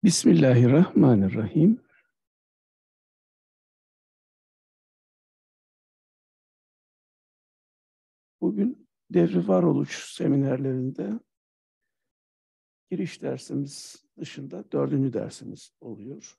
Bismillahirrahmanirrahim. Bugün devri varoluş seminerlerinde giriş dersimiz dışında dördüncü dersimiz oluyor.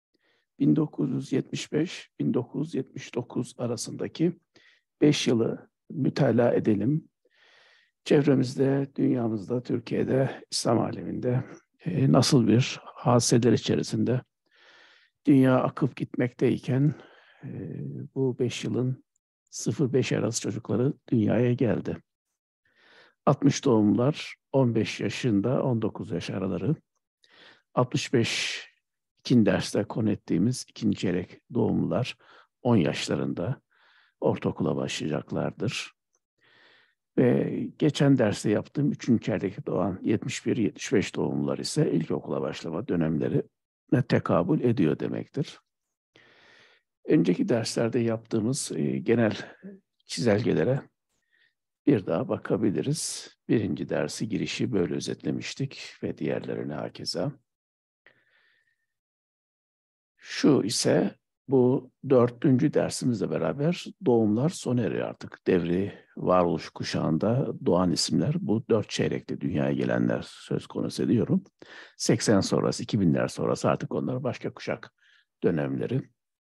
1975-1979 arasındaki 5 yılı mütalaa edelim. Çevremizde, dünyamızda, Türkiye'de, İslam aleminde nasıl bir hadiseler içerisinde dünya akıp gitmekteyken bu 5 yılın 0-5 arası çocukları dünyaya geldi. 60 doğumlular 15 yaşında 19 yaş araları. 65 ikinci derste konu ettiğimiz ikinci çeyrek doğumlular 10 yaşlarında ortaokula başlayacaklardır. Ve geçen derste yaptığım 3. çeyrekte doğan 71-75 doğumlular ise ilkokula başlama dönemlerine tekabül ediyor demektir. Önceki derslerde yaptığımız genel çizelgelere bir daha bakabiliriz. Birinci dersi girişi böyle özetlemiştik ve diğerlerine hakeza. Şu ise bu 4. dersimizle beraber doğumlar sona eriyor artık. Devri varoluş kuşağında doğan isimler bu 4 çeyrekte dünyaya gelenler söz konusu ediyorum. 80 sonrası, 2000'ler sonrası artık onlar başka kuşak dönemleri.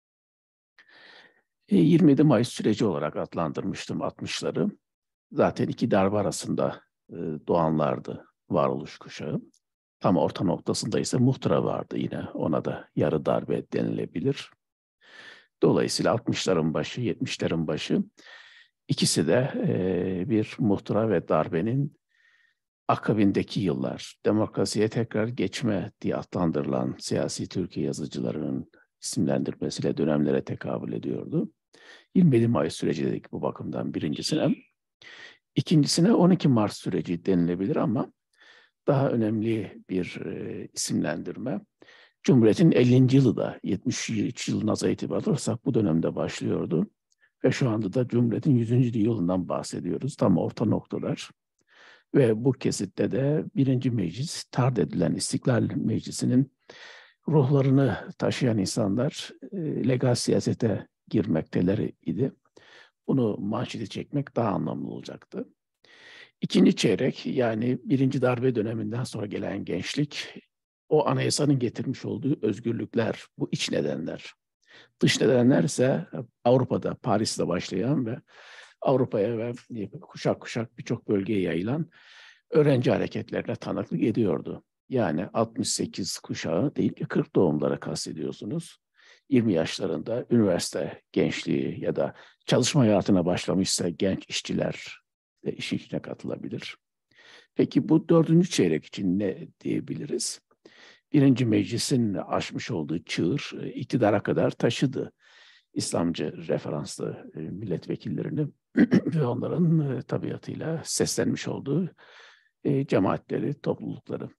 27 Mayıs süreci olarak adlandırmıştım 60'ları. Zaten iki darbe arasında doğanlardı varoluş kuşağı. Tam orta noktasında ise muhtıra vardı yine. Ona da yarı darbe denilebilir. Dolayısıyla 60'ların başı, 70'lerin başı ikisi de bir muhtıra ve darbenin akabindeki yıllar. Demokrasiye tekrar geçme diye adlandırılan siyasi Türkiye yazıcılarının isimlendirmesiyle dönemlere tekabül ediyordu. 27 Mayıs süreci dedik bu bakımdan birincisine. İkincisine 12 Mart süreci denilebilir ama daha önemli bir isimlendirme. Cumhuriyet'in 50. yılı da 73 yıl naza itibar alırsak bu dönemde başlıyordu. Ve şu anda da Cumhuriyet'in 100. yılından bahsediyoruz. Tam orta noktalar. Ve bu kesitte de 1. Meclis, tard edilen İstiklal Meclisi'nin ruhlarını taşıyan insanlar legal siyasete girmekteler idi. Bunu manşete çekmek daha anlamlı olacaktı. İkinci çeyrek yani birinci darbe döneminden sonra gelen gençlik, o anayasanın getirmiş olduğu özgürlükler, bu iç nedenler. Dış nedenler ise Avrupa'da, Paris'te başlayan ve Avrupa'ya ve kuşak kuşak birçok bölgeye yayılan öğrenci hareketlerine tanıklık ediyordu. Yani 68 kuşağı değil ki 40 doğumlara kastediyorsunuz. 20 yaşlarında üniversite gençliği ya da çalışma hayatına başlamışsa genç işçiler de işin içine katılabilir. Peki bu 4. çeyrek için ne diyebiliriz? 1. Meclisin aşmış olduğu çığır iktidara kadar taşıdı İslamcı referanslı milletvekillerini ve onların tabiatıyla seslenmiş olduğu cemaatleri, toplulukları.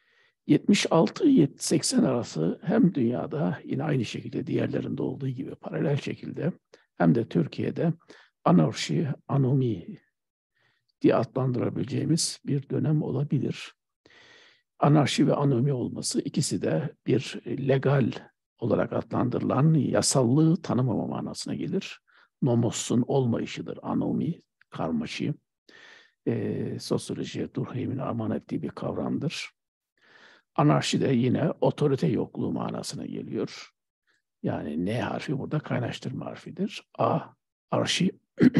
76-80 arası hem dünyada yine aynı şekilde diğerlerinde olduğu gibi paralel şekilde hem de Türkiye'de anarşi, anomi diye adlandırabileceğimiz bir dönem olabilir. Anarşi ve anomi olması ikisi de bir legal olarak adlandırılan yasallığı tanımama manasına gelir. Nomos'un olmayışıdır anomi, karmaşi. Sosyolojiye Durkheim'in armağan ettiği bir kavramdır. Anarşi de yine otorite yokluğu manasına geliyor. Yani N harfi burada kaynaştırma harfidir. A, arşi.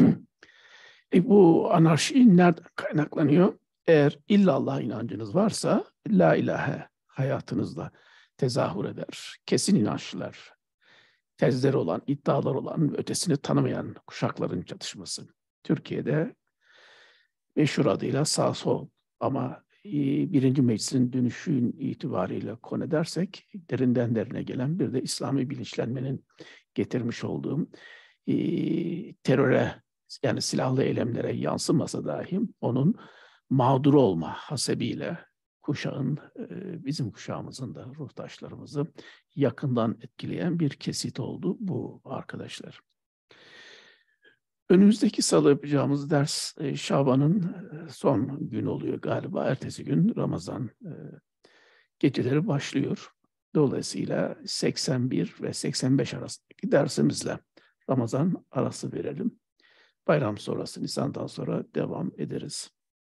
Bu anarşi nereden kaynaklanıyor? Eğer illallah inancınız varsa la ilahe hayatınızda tezahür eder. Kesin inançlar, tezleri olan, iddialar olan ve ötesini tanımayan kuşakların çatışması. Türkiye'de meşhur adıyla sağ sol ama 1. Meclisin dönüşün itibariyle konu edersek derinden derine gelen bir de İslami bilinçlenmenin getirmiş olduğu teröre yani silahlı eylemlere yansımasa dahi onun mağduru olma hasebiyle kuşağın, bizim kuşağımızın da ruhtaşlarımızı yakından etkileyen bir kesit oldu bu arkadaşlar. Önümüzdeki salı yapacağımız ders Şaban'ın son gün oluyor galiba. Ertesi gün Ramazan geceleri başlıyor. Dolayısıyla 81 ve 85 arasındaki dersimizle Ramazan arası verelim. Bayram sonrası, Nisan'dan sonra devam ederiz.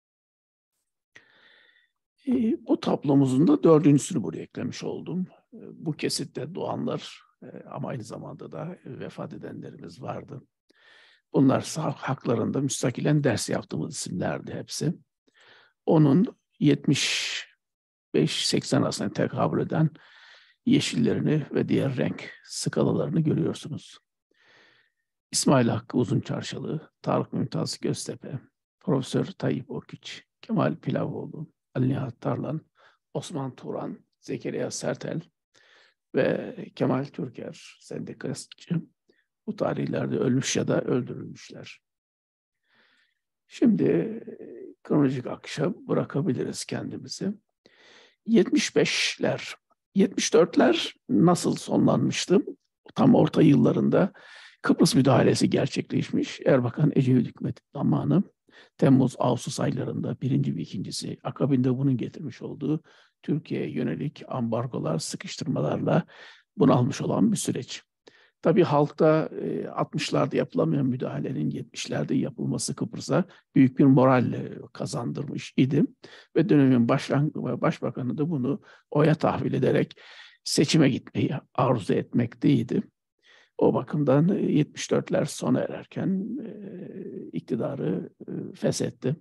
Bu tablomuzun da dördüncüsünü buraya eklemiş oldum. Bu kesitte doğanlar ama aynı zamanda da vefat edenlerimiz vardı. Bunlar haklarında müstakilen ders yaptığımız isimlerdi hepsi. Onun 75-80 arasında tekabül eden yeşillerini ve diğer renk skalalarını görüyorsunuz. İsmail Hakkı Uzunçarşalı, Tarık Mümtaz Göztepe, Profesör Tayyip Oküç, Kemal Pilavoğlu, Ali Nihat Tarlan, Osman Turan, Zekeriya Sertel ve Kemal Türker, sendikacı, bu tarihlerde ölmüş ya da öldürülmüşler. Şimdi kronolojik akışa bırakabiliriz kendimizi. 75'ler, 74'ler nasıl sonlanmıştı? Tam orta yıllarında Kıbrıs müdahalesi gerçekleşmiş. Erbakan Ecevit hükümeti zamanı Temmuz-Ağustos aylarında birinci ve ikincisi, akabinde bunun getirmiş olduğu Türkiye'ye yönelik ambargolar, sıkıştırmalarla bunalmış olan bir süreç. Tabii halkta 60'larda yapılamayan müdahalenin 70'lerde yapılması Kıbrıs'a büyük bir moral kazandırmış idi. Ve dönemin başbakanı da bunu oya tahvil ederek seçime gitmeyi arzu etmekteydi. O bakımdan 74'ler sona ererken iktidarı feshetti.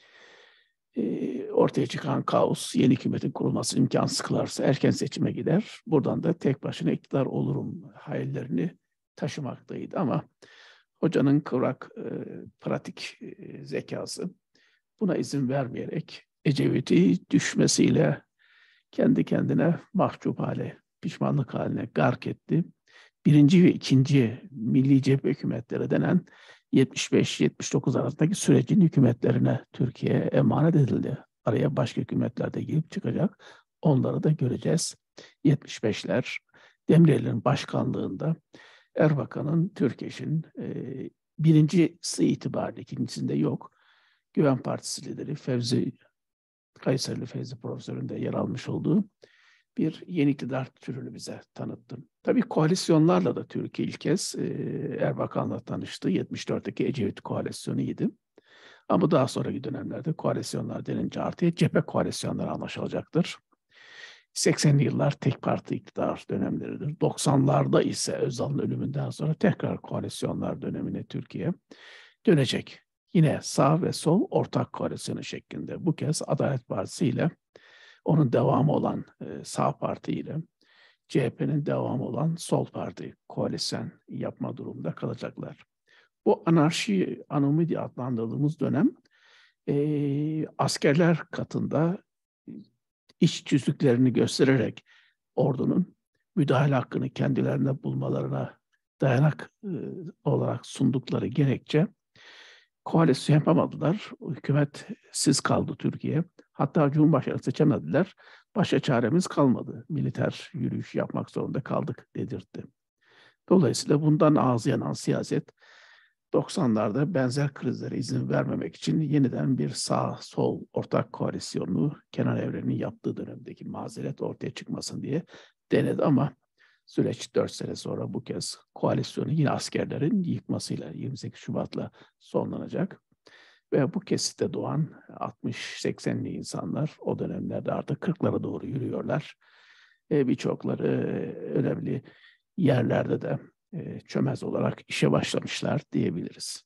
Ortaya çıkan kaos, yeni hükümetin kurulması imkansız kılarsa erken seçime gider. Buradan da tek başına iktidar olurum hayallerini taşımaktaydı. Ama hocanın kıvrak pratik zekası buna izin vermeyerek Ecevit'i düşmesiyle kendi kendine mahcup hale, pişmanlık haline gark etti. Birinci ve ikinci milli cephe hükümetleri denen 75-79 arasındaki sürecin hükümetlerine Türkiye'ye emanet edildi. Araya başka hükümetler de girip çıkacak. Onları da göreceğiz. 75'ler Demirel'in başkanlığında Erbakan'ın, Türkeş'in birincisi itibariyle, ikincisinde yok. Güven Partisi lideri Kayserili Fevzi Profesör'ün de yer almış olduğu bir yeni iktidar türünü bize tanıttı. Tabii koalisyonlarla da Türkiye ilk kez Erbakan'la tanıştı. 74'teki Ecevit koalisyonuydu. Ama daha sonraki dönemlerde koalisyonlar denince artık cephe koalisyonları anlaşılacaktır. 80'li yıllar tek parti iktidar dönemleridir. 90'larda ise Özal'ın ölümünden sonra tekrar koalisyonlar dönemine Türkiye dönecek. Yine sağ ve sol ortak koalisyonu şeklinde. Bu kez Adalet Partisi ile onun devamı olan Sağ Parti ile CHP'nin devamı olan Sol Parti koalisyon yapma durumunda kalacaklar. Bu anarşi anomi diye adlandırdığımız dönem askerler katında iç tüzüklerini göstererek ordunun müdahale hakkını kendilerine bulmalarına dayanak olarak sundukları gerekçe koalisyon yapamadılar. Hükümetsiz kaldı Türkiye. Hatta Cumhurbaşkanı seçemediler. Başka çaremiz kalmadı. Militer yürüyüş yapmak zorunda kaldık dedirtti. Dolayısıyla bundan ağzı yanan siyaset 90'larda benzer krizlere izin vermemek için yeniden bir sağ-sol ortak koalisyonu Kenan Evren'in yaptığı dönemdeki mazeret ortaya çıkmasın diye denedi ama süreç 4 sene sonra bu kez koalisyonu yine askerlerin yıkmasıyla 28 Şubat'la sonlanacak. Ve bu kesitte doğan 60-80'li insanlar o dönemlerde artık 40'lara doğru yürüyorlar. Birçokları önemli yerlerde de çömez olarak işe başlamışlar diyebiliriz.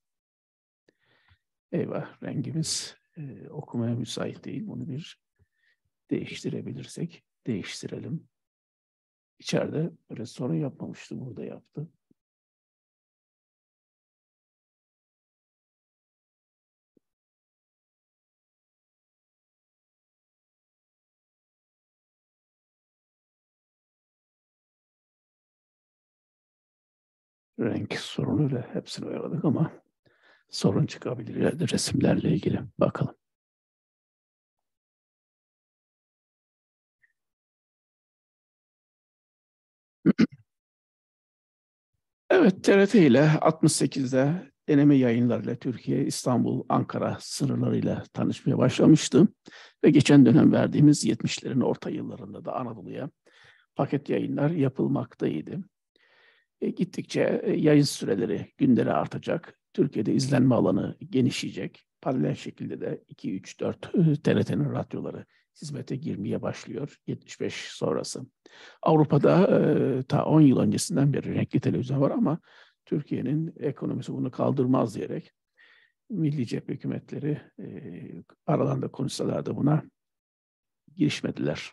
Eyvah, rengimiz okumaya müsait değil. Bunu bir değiştirebilirsek değiştirelim. İçeride böyle sorun yapmamıştı, burada yaptı. Renk sorunuyla hepsini oyaladık ama sorun çıkabilir ileride resimlerle ilgili. Bakalım. Evet, TRT ile 68'de deneme yayınlarıyla Türkiye, İstanbul, Ankara sınırlarıyla tanışmaya başlamıştım. Ve geçen dönem verdiğimiz 70'lerin orta yıllarında da Anadolu'ya paket yayınlar yapılmaktaydı. Gittikçe yayın süreleri, günleri artacak. Türkiye'de izlenme alanı genişleyecek. Paralel şekilde de 2, 3, 4 TRT'nin radyoları hizmete girmeye başlıyor 75 sonrası. Avrupa'da ta 10 yıl öncesinden beri renkli televizyon var ama Türkiye'nin ekonomisi bunu kaldırmaz diyerek milli cephe hükümetleri aralarında konuşsalar da buna girişmediler.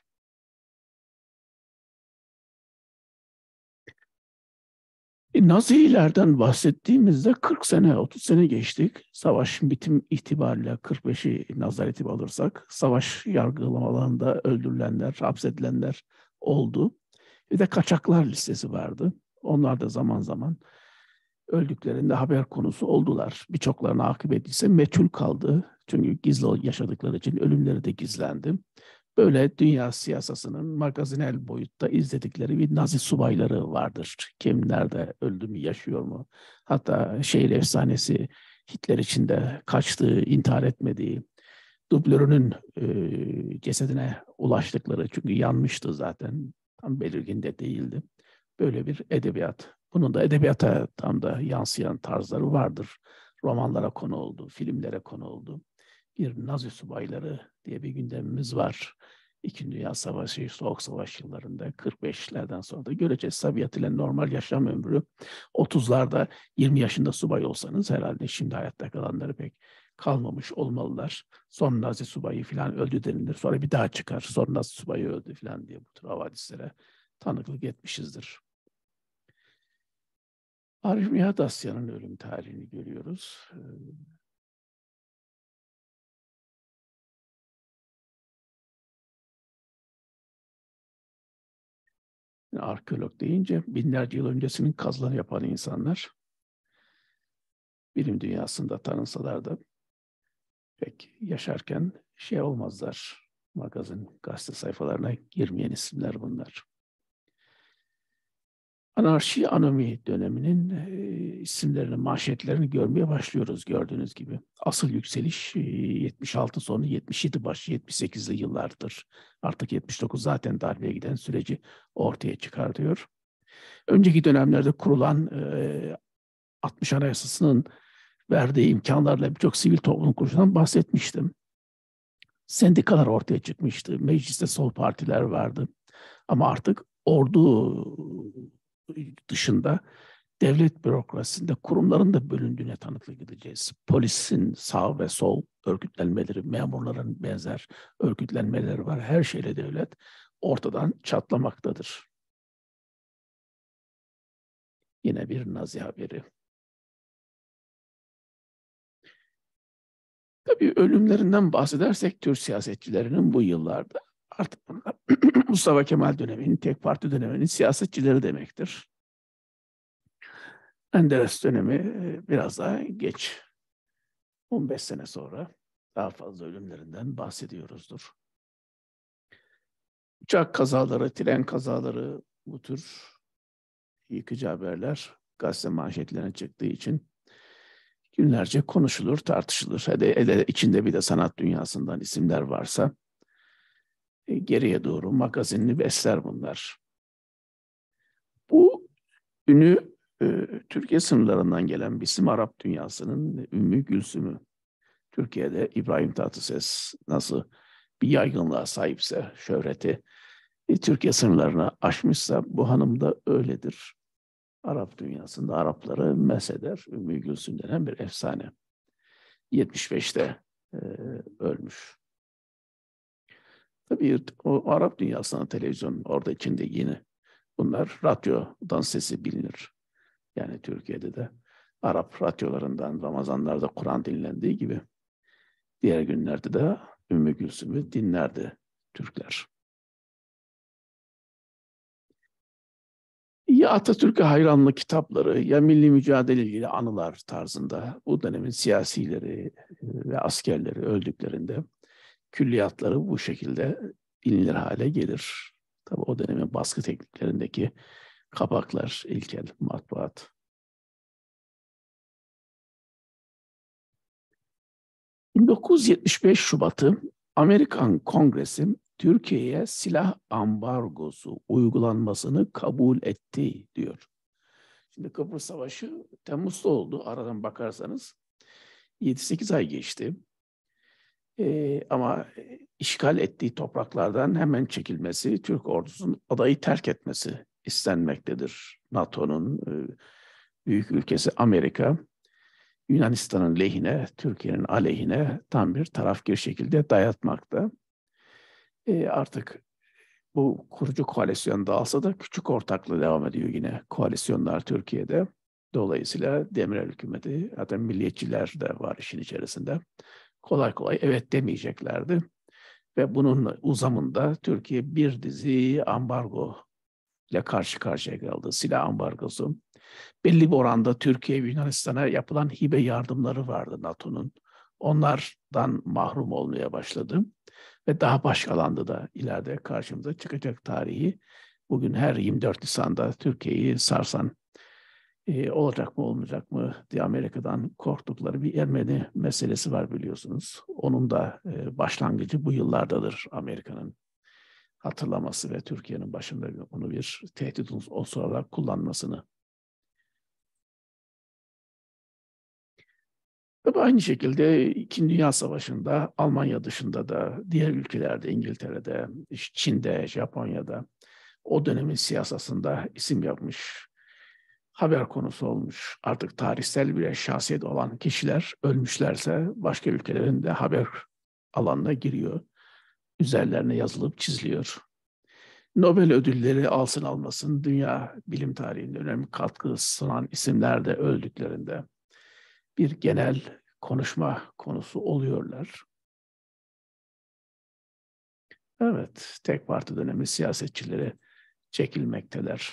Nazilerden bahsettiğimizde 40 sene, 30 sene geçtik. Savaş bitim itibariyle 45'i nazar itibarı alırsak, savaş yargılamalarında öldürülenler, hapsedilenler oldu. Bir de kaçaklar listesi vardı. Onlar da zaman zaman öldüklerinde haber konusu oldular. Birçoklarına akıbet ise meçhul kaldı. Çünkü gizli yaşadıkları için ölümleri de gizlendi. Böyle dünya siyasasının magazinel boyutta izledikleri bir Nazi subayları vardır. Kim nerede öldü mü, yaşıyor mu? Hatta şehir efsanesi Hitler içinde kaçtığı, intihar etmediği, dublörünün cesedine ulaştıkları, çünkü yanmıştı zaten, tam belirgin de değildi. Böyle bir edebiyat. Bunun da edebiyata tam da yansıyan tarzları vardır. Romanlara konu oldu, filmlere konu oldu. Bir Nazi subayları diye bir gündemimiz var. İkinci Dünya Savaşı, Soğuk Savaş yıllarında 45'lerden sonra da göreceğiz. Tabiat ile normal yaşam ömrü 30'larda 20 yaşında subay olsanız herhalde şimdi hayatta kalanları pek kalmamış olmalılar. Son Nazi subayı falan öldü denilir. Sonra bir daha çıkar. Son Nazi subayı öldü falan diye bu tür havadislere tanıklık etmişizdir. Arif Nihat Asya'nın ölüm tarihini görüyoruz. Arkeolog deyince binlerce yıl öncesinin kazılarını yapan insanlar bilim dünyasında tanınsalar da pek yaşarken şey olmazlar. Magazin, gazete sayfalarına girmeyen isimler bunlar. Anarşi anomi döneminin isimlerini, manşetlerini görmeye başlıyoruz gördüğünüz gibi. Asıl yükseliş 76 sonu 77 başı 78'li yıllardır. Artık 79 zaten darbeye giden süreci ortaya çıkartıyor. Önceki dönemlerde kurulan 60 Anayasası'nın verdiği imkanlarla birçok sivil toplum kuruluşundan bahsetmiştim. Sendikalar ortaya çıkmıştı. Mecliste sol partiler vardı. Ama artık ordu dışında devlet bürokrasisinde kurumların da bölündüğüne tanıklık edeceğiz. Polisin sağ ve sol örgütlenmeleri, memurların benzer örgütlenmeleri var. Her şeyle devlet ortadan çatlamaktadır. Yine bir Nazi haberi. Tabii ölümlerinden bahsedersek Türk siyasetçilerinin bu yıllarda artık Mustafa Kemal döneminin, tek parti döneminin siyasetçileri demektir. Menderes dönemi biraz daha geç. 15 sene sonra daha fazla ölümlerinden bahsediyoruzdur. Uçak kazaları, tren kazaları, bu tür yıkıcı haberler gazete manşetlerine çıktığı için günlerce konuşulur, tartışılır. Hele içinde bir de sanat dünyasından isimler varsa geriye doğru magazinini besler bunlar. Bu ünü Türkiye sınırlarından gelen bir isim, Arap dünyasının Ümmü Gülsüm'ü. Türkiye'de İbrahim Tatlıses nasıl bir yaygınlığa sahipse, şöhreti Türkiye sınırlarını aşmışsa, bu hanım da öyledir. Arap dünyasında Arapları mesheder. Ümmü Gülsüm denen bir efsane. 75'te ölmüş. Tabii o Arap dünyasının televizyon orada içinde yeni. Bunlar radyodan sesi bilinir. Yani Türkiye'de de Arap radyolarından Ramazanlarda Kur'an dinlendiği gibi diğer günlerde de Ümmü Gülsüm'ü dinlerdi Türkler. Ya Atatürk'e hayranlı kitapları ya milli mücadele ilgili anılar tarzında bu dönemin siyasileri ve askerleri öldüklerinde külliyatları bu şekilde bilinir hale gelir. Tabii o dönemin baskı tekniklerindeki kapaklar, ilkel matbuat. 1975 Şubat'ı Amerikan Kongresi Türkiye'ye silah ambargosu uygulanmasını kabul etti diyor. Şimdi Kıbrıs Savaşı Temmuz'da oldu. Aradan bakarsanız 7-8 ay geçti. Ama işgal ettiği topraklardan hemen çekilmesi, Türk ordusunun adayı terk etmesi istenmektedir. NATO'nun büyük ülkesi Amerika, Yunanistan'ın lehine, Türkiye'nin aleyhine tam bir tarafgir şekilde dayatmakta. Artık bu kurucu koalisyon dağılsa da küçük ortaklığı devam ediyor yine koalisyonlar Türkiye'de. Dolayısıyla Demirel hükümeti, hatta milliyetçiler de var işin içerisinde. Kolay kolay evet demeyeceklerdi. Ve bunun uzamında Türkiye bir dizi ambargo ile karşı karşıya kaldı. Silah ambargosu. Belli bir oranda Türkiye ve Yunanistan'a yapılan hibe yardımları vardı NATO'nun. Onlardan mahrum olmaya başladı. Ve daha başka alanda da ileride karşımıza çıkacak tarihi. Bugün her 24 Nisan'da Türkiye'yi sarsan olacak mı olmayacak mı diye Amerika'dan korktukları bir Ermeni meselesi var biliyorsunuz. Onun da başlangıcı bu yıllardadır Amerika'nın hatırlaması ve Türkiye'nin başında onu bir tehdit unsuru olarak kullanmasını. Tabii aynı şekilde İkinci Dünya Savaşı'nda Almanya dışında da diğer ülkelerde, İngiltere'de, Çin'de, Japonya'da o dönemin siyasasında isim yapmış, haber konusu olmuş, artık tarihsel bir şahsiyet olan kişiler ölmüşlerse başka ülkelerin de haber alanına giriyor. Üzerlerine yazılıp çiziliyor. Nobel ödülleri alsın almasın dünya bilim tarihinde önemli katkı sunan isimler de öldüklerinde bir genel konuşma konusu oluyorlar. Evet, tek parti dönemi siyasetçileri çekilmekteler.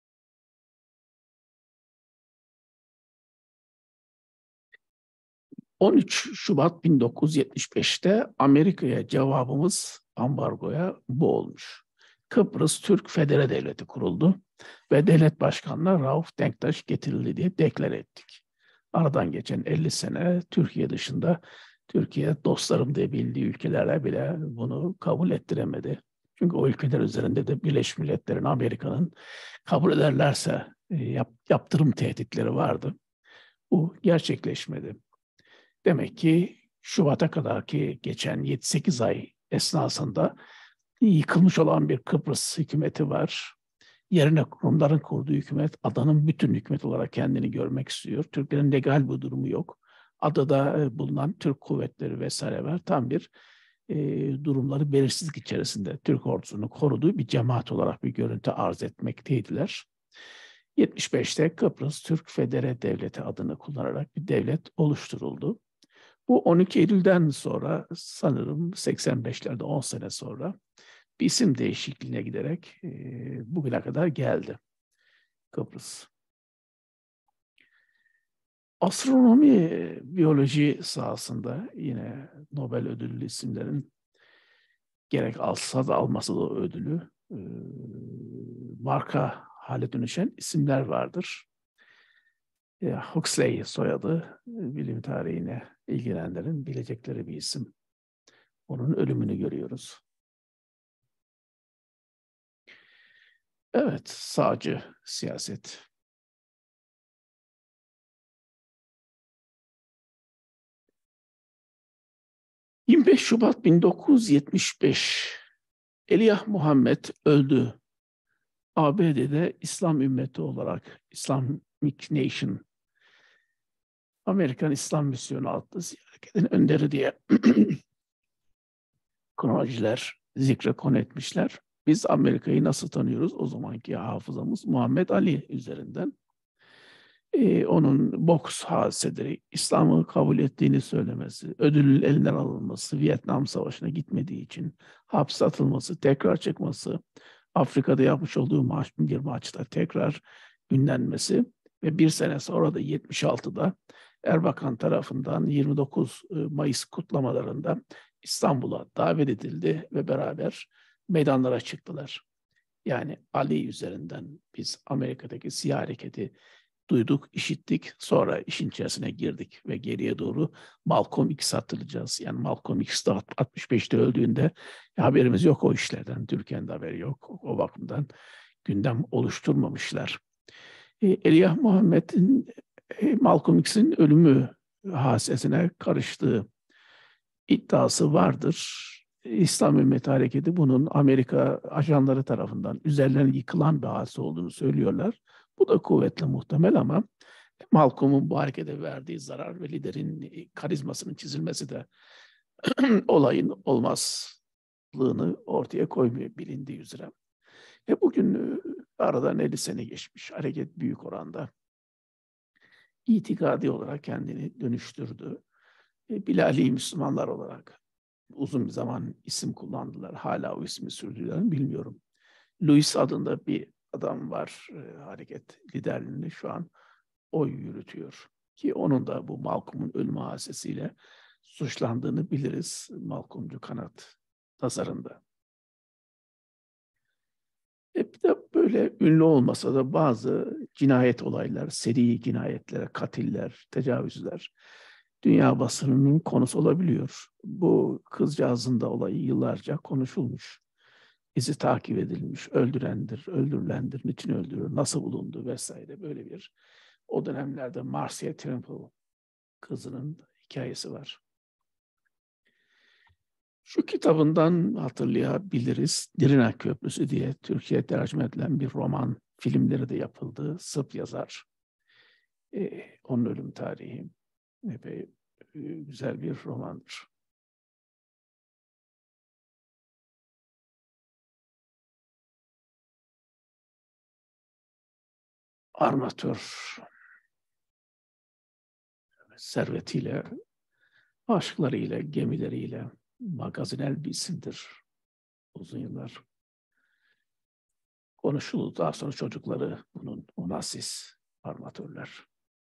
13 Şubat 1975'te Amerika'ya cevabımız ambargoya bu olmuş. Kıbrıs Türk Federe Devleti kuruldu ve devlet başkanına Rauf Denktaş getirildi diye deklare ettik. Aradan geçen 50 sene Türkiye dışında, Türkiye dostlarım diye bildiği ülkelere bile bunu kabul ettiremedi. Çünkü o ülkeler üzerinde de Birleşmiş Milletler'in, Amerika'nın kabul ederlerse yaptırım tehditleri vardı. Bu gerçekleşmedi. Demek ki Şubat'a kadar ki geçen 7-8 ay esnasında yıkılmış olan bir Kıbrıs hükümeti var. Yerine Rumların kurduğu hükümet adanın bütün hükümet olarak kendini görmek istiyor. Türklerin legal bir durumu yok. Adada bulunan Türk kuvvetleri vesaire var. Tam bir durumları belirsizlik içerisinde Türk ordusunu koruduğu bir cemaat olarak bir görüntü arz etmekteydiler. 75'te Kıbrıs Türk Federe Devleti adını kullanarak bir devlet oluşturuldu. Bu 12 Eylül'den sonra sanırım 85'lerde 10 sene sonra bir isim değişikliğine giderek bugüne kadar geldi Kıbrıs. Astronomi, biyoloji sahasında yine Nobel ödüllü isimlerin gerek alsa da almasa da ödülü marka hale dönüşen isimler vardır. Huxley soyadı bilim tarihine ilgilenenlerin bilecekleri bir isim. Onun ölümünü görüyoruz. Evet, sağcı siyaset. ...25 Şubat 1975... Elijah Muhammed öldü. ABD'de İslam ümmeti olarak Islamic Nation, Amerikan İslam Misyonu adlı hareketin önderi diye kronolojiler zikre konu etmişler. Biz Amerika'yı nasıl tanıyoruz? O zamanki hafızamız Muhammed Ali üzerinden. Onun boks hadiseleri, İslam'ı kabul ettiğini söylemesi, ödülün elinden alınması, Vietnam Savaşı'na gitmediği için hapse atılması, tekrar çıkması, Afrika'da yapmış olduğu bir maçta tekrar ünlenmesi ve bir sene sonra da 76'da Erbakan tarafından 29 Mayıs kutlamalarında İstanbul'a davet edildi ve beraber meydanlara çıktılar. Yani Ali üzerinden biz Amerika'daki siyah hareketi duyduk, işittik. Sonra işin içerisine girdik ve geriye doğru Malcolm X hatırlayacağız. Yani Malcolm X de 65'te öldüğünde haberimiz yok o işlerden. Türkiye'nin de haberi yok. O bakımdan gündem oluşturmamışlar. Elijah Muhammed'in Malcolm X'in ölümü hadisesine karıştığı iddiası vardır. İslam Ümmet Hareketi bunun Amerika ajanları tarafından üzerlerine yıkılan bir hadise olduğunu söylüyorlar. Bu da kuvvetle muhtemel ama Malcolm'un bu harekete verdiği zarar ve liderin karizmasının çizilmesi de olayın olmazlığını ortaya koymuyor bilindiği üzere. Bugün aradan 50 sene geçmiş. Hareket büyük oranda itikadi olarak kendini dönüştürdü. Bilali Müslümanlar olarak uzun bir zaman isim kullandılar. Hala o ismi sürdüler bilmiyorum. Louis adında bir adam var hareket liderliğini şu an o yürütüyor. Ki onun da bu Malcolm'un ölüm hadisesiyle suçlandığını biliriz Malcolmcu kanat tasarında. Bir de böyle ünlü olmasa da bazı cinayet olaylar, seri cinayetler, katiller, tecavüzler dünya basınının konusu olabiliyor. Bu kızcağızın da olayı yıllarca konuşulmuş. İzi takip edilmiş, öldürendir, öldürülendir, niçin öldürüyor, nasıl bulundu vesaire böyle bir. O dönemlerde Marcia Trimble kızının hikayesi var. Şu kitabından hatırlayabiliriz. Dirina Köprüsü diye Türkiye'ye tercüme edilen bir roman, filmleri de yapıldı. Sırp yazar. Onun ölüm tarihi epey güzel bir romandır. Armatör servetiyle, aşklarıyla, gemileriyle magazinel bir isimdir uzun yıllar. Konuşuldu. Daha sonra çocukları bunun Onassis armatörler.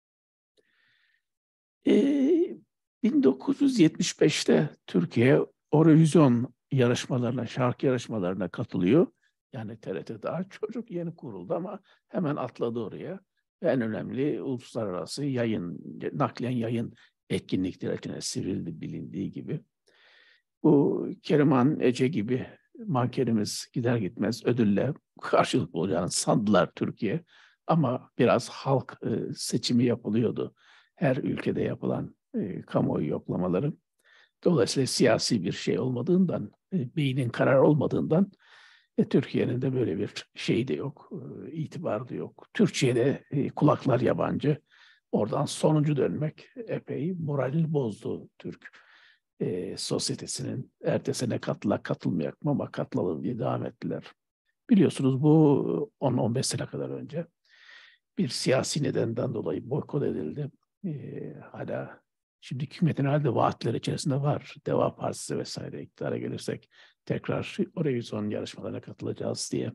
1975'te Türkiye Eurovision yarışmalarına, şarkı yarışmalarına katılıyor. Yani TRT daha çocuk yeni kuruldu ama hemen atladı oraya. Ve en önemli uluslararası yayın, naklen yayın etkinlikleri içine sivrildi bilindiği gibi. Bu Keriman Ece gibi mankenimiz gider gitmez ödülle karşılık bulacağını sandılar Türkiye. Ama biraz halk seçimi yapılıyordu. Her ülkede yapılan kamuoyu yoklamaları. Dolayısıyla siyasi bir şey olmadığından, beynin karar olmadığından Türkiye'nin de böyle bir şeyi de yok, itibarı da yok. Türkçe'de kulaklar yabancı. Oradan sonuncu dönmek epey moralini bozdu Türk sosyetesinin. Ertesine katılmayak ama katılalım diye devam ettiler. Biliyorsunuz bu 10-15 sene kadar önce bir siyasi nedenden dolayı boykot edildi. Hala şimdi hükümetin halde vaatleri içerisinde var. Deva Partisi vesaire iktidara gelirsek tekrar Eurovision yarışmalarına katılacağız diye.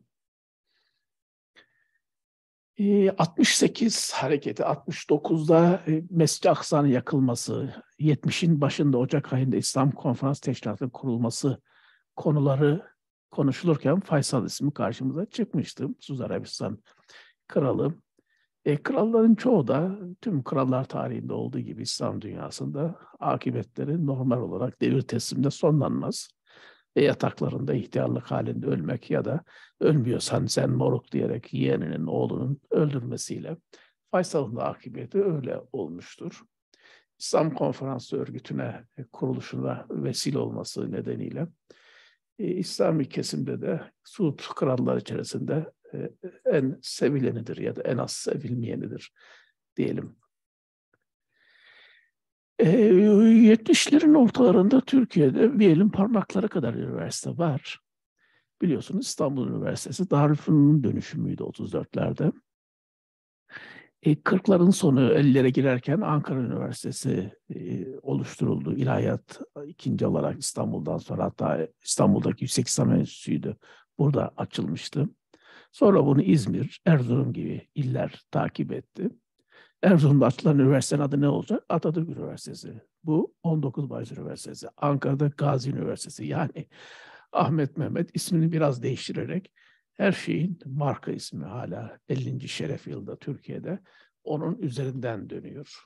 68 hareketi, 69'da Mescid-i Aksa'nın yakılması, 70'in başında Ocak ayında İslam Konferans Teşkilatı'nın kurulması konuları konuşulurken Faysal ismi karşımıza çıkmıştı. Suudi Arabistan kralı. Kralların çoğu da tüm krallar tarihinde olduğu gibi İslam dünyasında akıbetleri normal olarak devir teslimde sonlanmaz. Yataklarında ihtiyarlık halinde ölmek ya da ölmüyorsan sen moruk diyerek yeğeninin oğlunun öldürmesiyle Faysal'ın da akıbeti öyle olmuştur. İslam Konferansı örgütüne kuruluşuna vesile olması nedeniyle İslami kesimde de Suud krallar içerisinde en sevilenidir ya da en az sevilmeyenidir diyelim. 70'lerin ortalarında Türkiye'de bir elin parmakları kadar üniversite var. Biliyorsunuz İstanbul Üniversitesi Darülfünun'un dönüşümüydü 34'lerde. 40'ların sonu 50'lere girerken Ankara Üniversitesi oluşturuldu. İlahiyat ikinci olarak İstanbul'dan sonra hatta İstanbul'daki Yüksek İslam Enstitüsü'ydü. Burada açılmıştı. Sonra bunu İzmir, Erzurum gibi iller takip etti. Erzurum'da açılan üniversitenin adı ne olacak? Atatürk Üniversitesi. Bu 19 Mayıs Üniversitesi. Ankara'da Gazi Üniversitesi. Yani Ahmet Mehmet ismini biraz değiştirerek her şeyin marka ismi hala 50. şeref yılında Türkiye'de onun üzerinden dönüyor.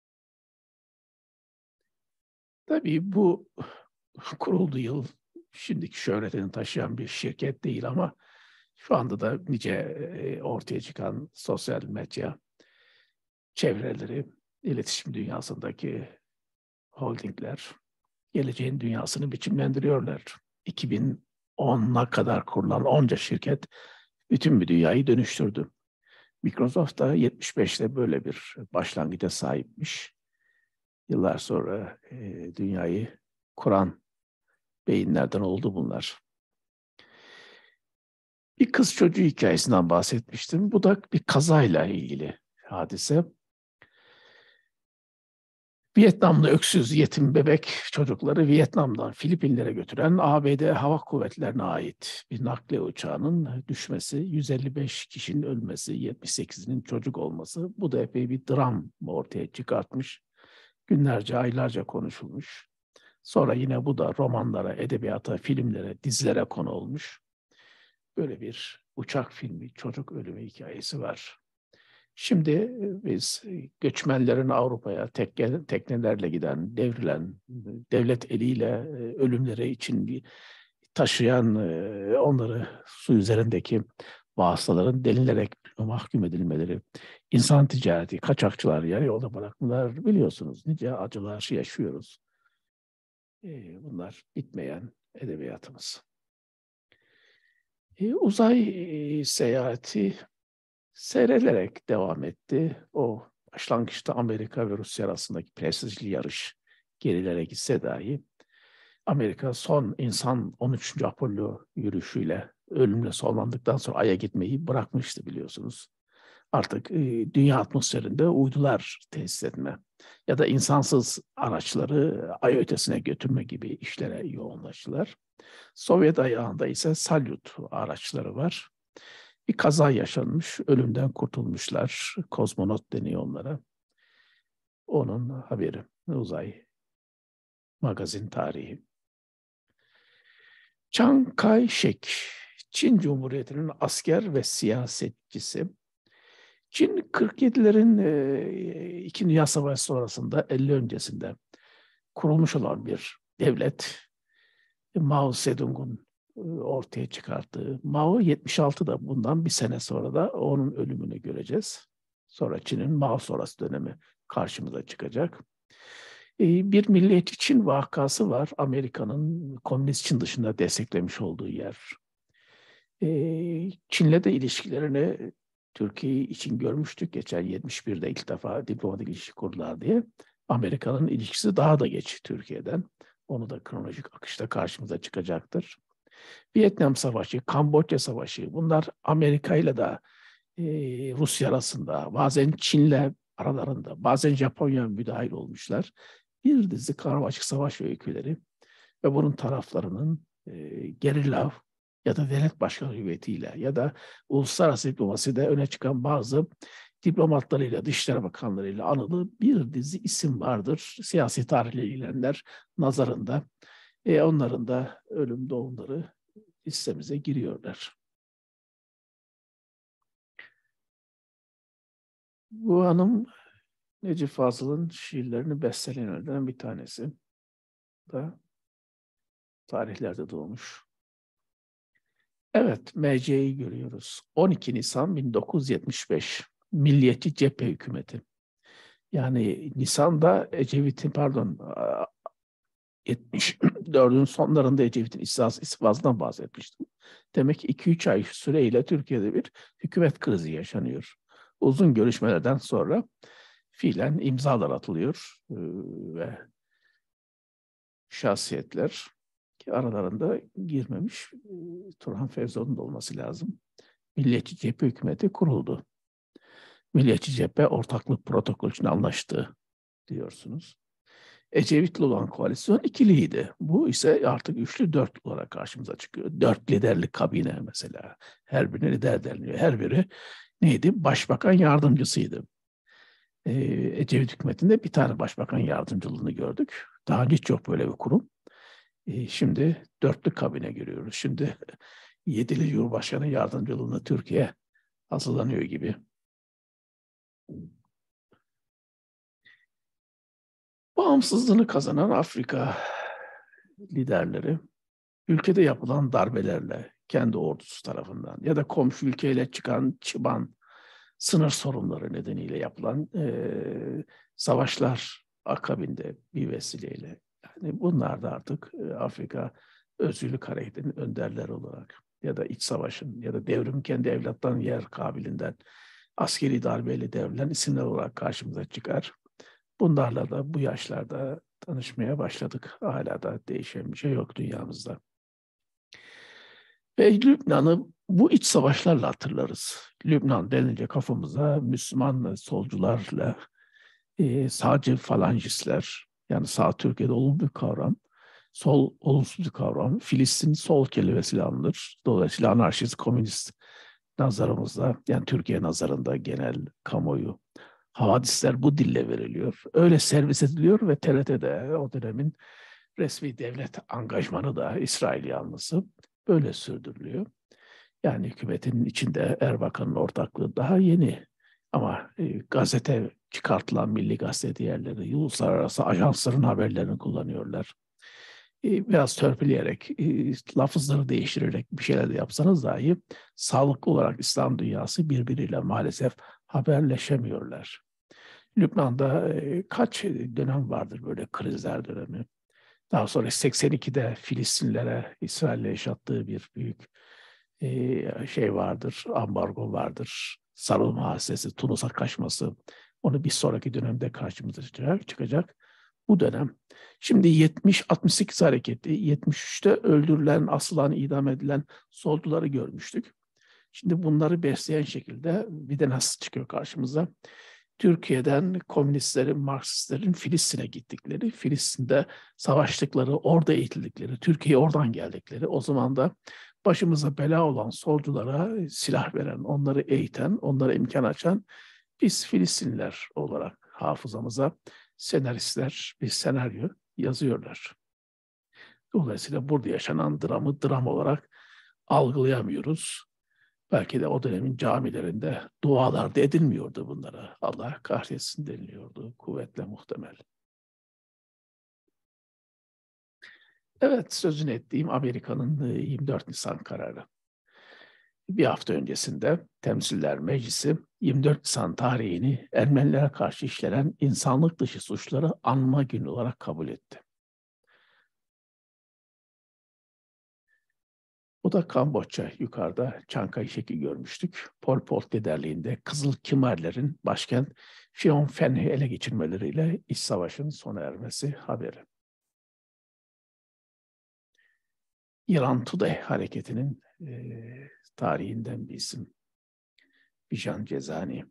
Tabii bu kurulduğu yıl şimdiki şöhretini taşıyan bir şirket değil ama şu anda da nice ortaya çıkan sosyal medya çevreleri, iletişim dünyasındaki holdingler geleceğin dünyasını biçimlendiriyorlar. 2010'a kadar kurulan onca şirket bütün bir dünyayı dönüştürdü. Microsoft da 75'te böyle bir başlangıca sahipmiş. Yıllar sonra dünyayı kuran beyinlerden oldu bunlar. Bir kız çocuğu hikayesinden bahsetmiştim. Bu da bir kazayla ilgili hadise. Vietnamlı öksüz yetim bebek çocukları Vietnam'dan Filipinlere götüren ABD Hava Kuvvetleri'ne ait bir nakliye uçağının düşmesi, 155 kişinin ölmesi, 78'inin çocuk olması. Bu da epey bir dram ortaya çıkartmış. Günlerce, aylarca konuşulmuş. Sonra yine bu da romanlara, edebiyata, filmlere, dizilere konu olmuş. Böyle bir uçak filmi, çocuk ölümü hikayesi var. Şimdi biz göçmenlerin Avrupa'ya teknelerle giden, devrilen, devlet eliyle ölümleri için taşıyan, onları su üzerindeki vasıtaların delinerek mahkum edilmeleri, insan ticareti, kaçakçılar yarı yolda bırakmalar biliyorsunuz. Nice acılar yaşıyoruz. Bunlar bitmeyen edebiyatımız. Uzay seyahati seyrederek devam etti. O başlangıçta Amerika ve Rusya arasındaki prestijli yarış gerilere gitse dahi Amerika son insan 13. Apollo yürüyüşüyle ölümle sonlandıktan sonra Ay'a gitmeyi bırakmıştı biliyorsunuz. Artık dünya atmosferinde uydular tesis etme ya da insansız araçları Ay ötesine götürme gibi işlere yoğunlaştılar. Sovyet ayağında ise Salyut araçları var. Bir kaza yaşanmış, ölümden kurtulmuşlar. Kozmonot deniyor onlara. Onun haberi. Uzay magazin tarihi. Chiang Kai-shek, Çin Cumhuriyeti'nin asker ve siyasetçisi. Çin 47'lerin İkinci Dünya Savaşı sonrasında 50 öncesinde kurulmuş olan bir devlet. Mao Zedong'un ortaya çıkarttığı. Mao 76'da, bundan bir sene sonra da onun ölümünü göreceğiz. Sonra Çin'in Mao sonrası dönemi karşımıza çıkacak. Bir milliyetçi Çin vakası var. Amerika'nın komünist Çin dışında desteklemiş olduğu yer. Çin'le de ilişkilerini Türkiye için görmüştük. Geçen 71'de ilk defa diplomatik ilişki kurdular diye. Amerika'nın ilişkisi daha da geç Türkiye'den. Onu da kronolojik akışta karşımıza çıkacaktır. Vietnam Savaşı, Kamboçya Savaşı, bunlar Amerika ile de Rusya arasında, bazen Çin'le aralarında, bazen Japonya müdahil olmuşlar. Bir dizi karmaşık savaş öyküleri ve bunun taraflarının gerilla ya da devlet başkanı hüviyetiyle ya da uluslararası diplomaside öne çıkan bazı diplomatlarıyla, Dışişleri Bakanlarıyla anılı bir dizi isim vardır. Siyasi tarihle ilgilenenler nazarında. Onların da ölüm doğumları listemize giriyorlar. Bu hanım Necip Fazıl'ın şiirlerini bestelenlerden bir tanesi. Da tarihlerde doğmuş. Evet, MC'yi görüyoruz. 12 Nisan 1975. Milliyetçi Cephe Hükümeti. Yani Nisan'da Ecevit'in, 74'ün sonlarında Ecevit'in istifasından bahsetmiştim. Demek ki 2-3 ay süreyle Türkiye'de bir hükümet krizi yaşanıyor. Uzun görüşmelerden sonra fiilen imzalar atılıyor ve şahsiyetler ki aralarında girmemiş Turhan Fevzi'nin de olması lazım. Milliyetçi Cephe Hükümeti kuruldu. Milliyetçi Cephe ortaklık protokolü için anlaştı diyorsunuz. Ecevit'le olan koalisyon ikiliydi. Bu ise artık üçlü dörtlü olarak karşımıza çıkıyor. Dört liderlik kabine mesela. Her birine lider deniliyor. Her biri neydi? Başbakan yardımcısıydı. Ecevit hükümetinde bir tane başbakan yardımcılığını gördük. Daha önce hiç yok böyle bir kurum. Şimdi dörtlü kabine görüyoruz. Şimdi yedili Cumhurbaşkanı yardımcılığını Türkiye hazırlanıyor gibi. Bağımsızlığını kazanan Afrika liderleri ülkede yapılan darbelerle kendi ordusu tarafından ya da komşu ülkeyle çıkan çıban sınır sorunları nedeniyle yapılan savaşlar akabinde bir vesileyle yani bunlar da artık Afrika Özgürlük Hareketi'nin önderleri olarak ya da iç savaşın ya da devrim kendi evlatlarının yer kabilinden askeri darbeyle devrilen isimler olarak karşımıza çıkar. Bunlarla da bu yaşlarda tanışmaya başladık. Hala da değişen bir şey yok dünyamızda. Ve Lübnan'ı bu iç savaşlarla hatırlarız. Lübnan denince kafamıza Müslüman solcularla sağcı falancistler, yani sağ Türkiye'de olumlu bir kavram, sol olumsuz bir kavram. Filistin sol kelimesiyle anılır. Dolayısıyla anarşist, komünist nazarımızda, yani Türkiye nazarında genel kamuoyu havadisler bu dille veriliyor. Öyle servis ediliyor ve TRT'de o dönemin resmi devlet angajmanı da İsrail yanlısı böyle sürdürülüyor. Yani hükümetin içinde Erbakan'ın ortaklığı daha yeni. Ama gazete çıkartılan Milli Gazete diğerleri, uluslararası ajansların haberlerini kullanıyorlar. Biraz törpüleyerek, lafızları değiştirerek bir şeyler de yapsanız dahi sağlıklı olarak İslam dünyası birbiriyle maalesef haberleşemiyorlar. Lübnan'da kaç dönem vardır böyle krizler dönemi. Daha sonra 82'de Filistinlilere İsrail'le yaşattığı bir büyük şey vardır, ambargo vardır. Sarılma hadisesi, Tunus'a kaçması. Onu bir sonraki dönemde karşımıza çıkacak. Bu dönem. Şimdi 70-68 hareketi, 73'te öldürülen, asılan, idam edilen solcuları görmüştük. Şimdi bunları besleyen şekilde bir de nasıl çıkıyor karşımıza? Türkiye'den komünistlerin, Marksistlerin Filistin'e gittikleri, Filistin'de savaştıkları, orada eğitildikleri, Türkiye'ye oradan geldikleri, o zaman da başımıza bela olan solculara silah veren, onları eğiten, onlara imkan açan biz Filistinliler olarak hafızamıza senaristler bir senaryo yazıyorlar. Dolayısıyla burada yaşanan dramı dram olarak algılayamıyoruz. Belki de o dönemin camilerinde dualar da edilmiyordu bunlara. Allah kahretsin deniliyordu. Kuvvetle muhtemel. Evet, sözünü ettiğim Amerika'nın 24 Nisan kararı. Bir hafta öncesinde Temsiller Meclisi 24 Nisan tarihini Ermenilere karşı işlenen insanlık dışı suçları anma günü olarak kabul etti. O da Kamboçya, yukarıda Çankaya Şek'i görmüştük. Pol Pot liderliğinde Kızıl Kimerlerin başkent Phnom Penh'i ele geçirmeleriyle iç savaşın sona ermesi haberi. İran Today hareketinin tarihinden bir isim. Bijan Cezani.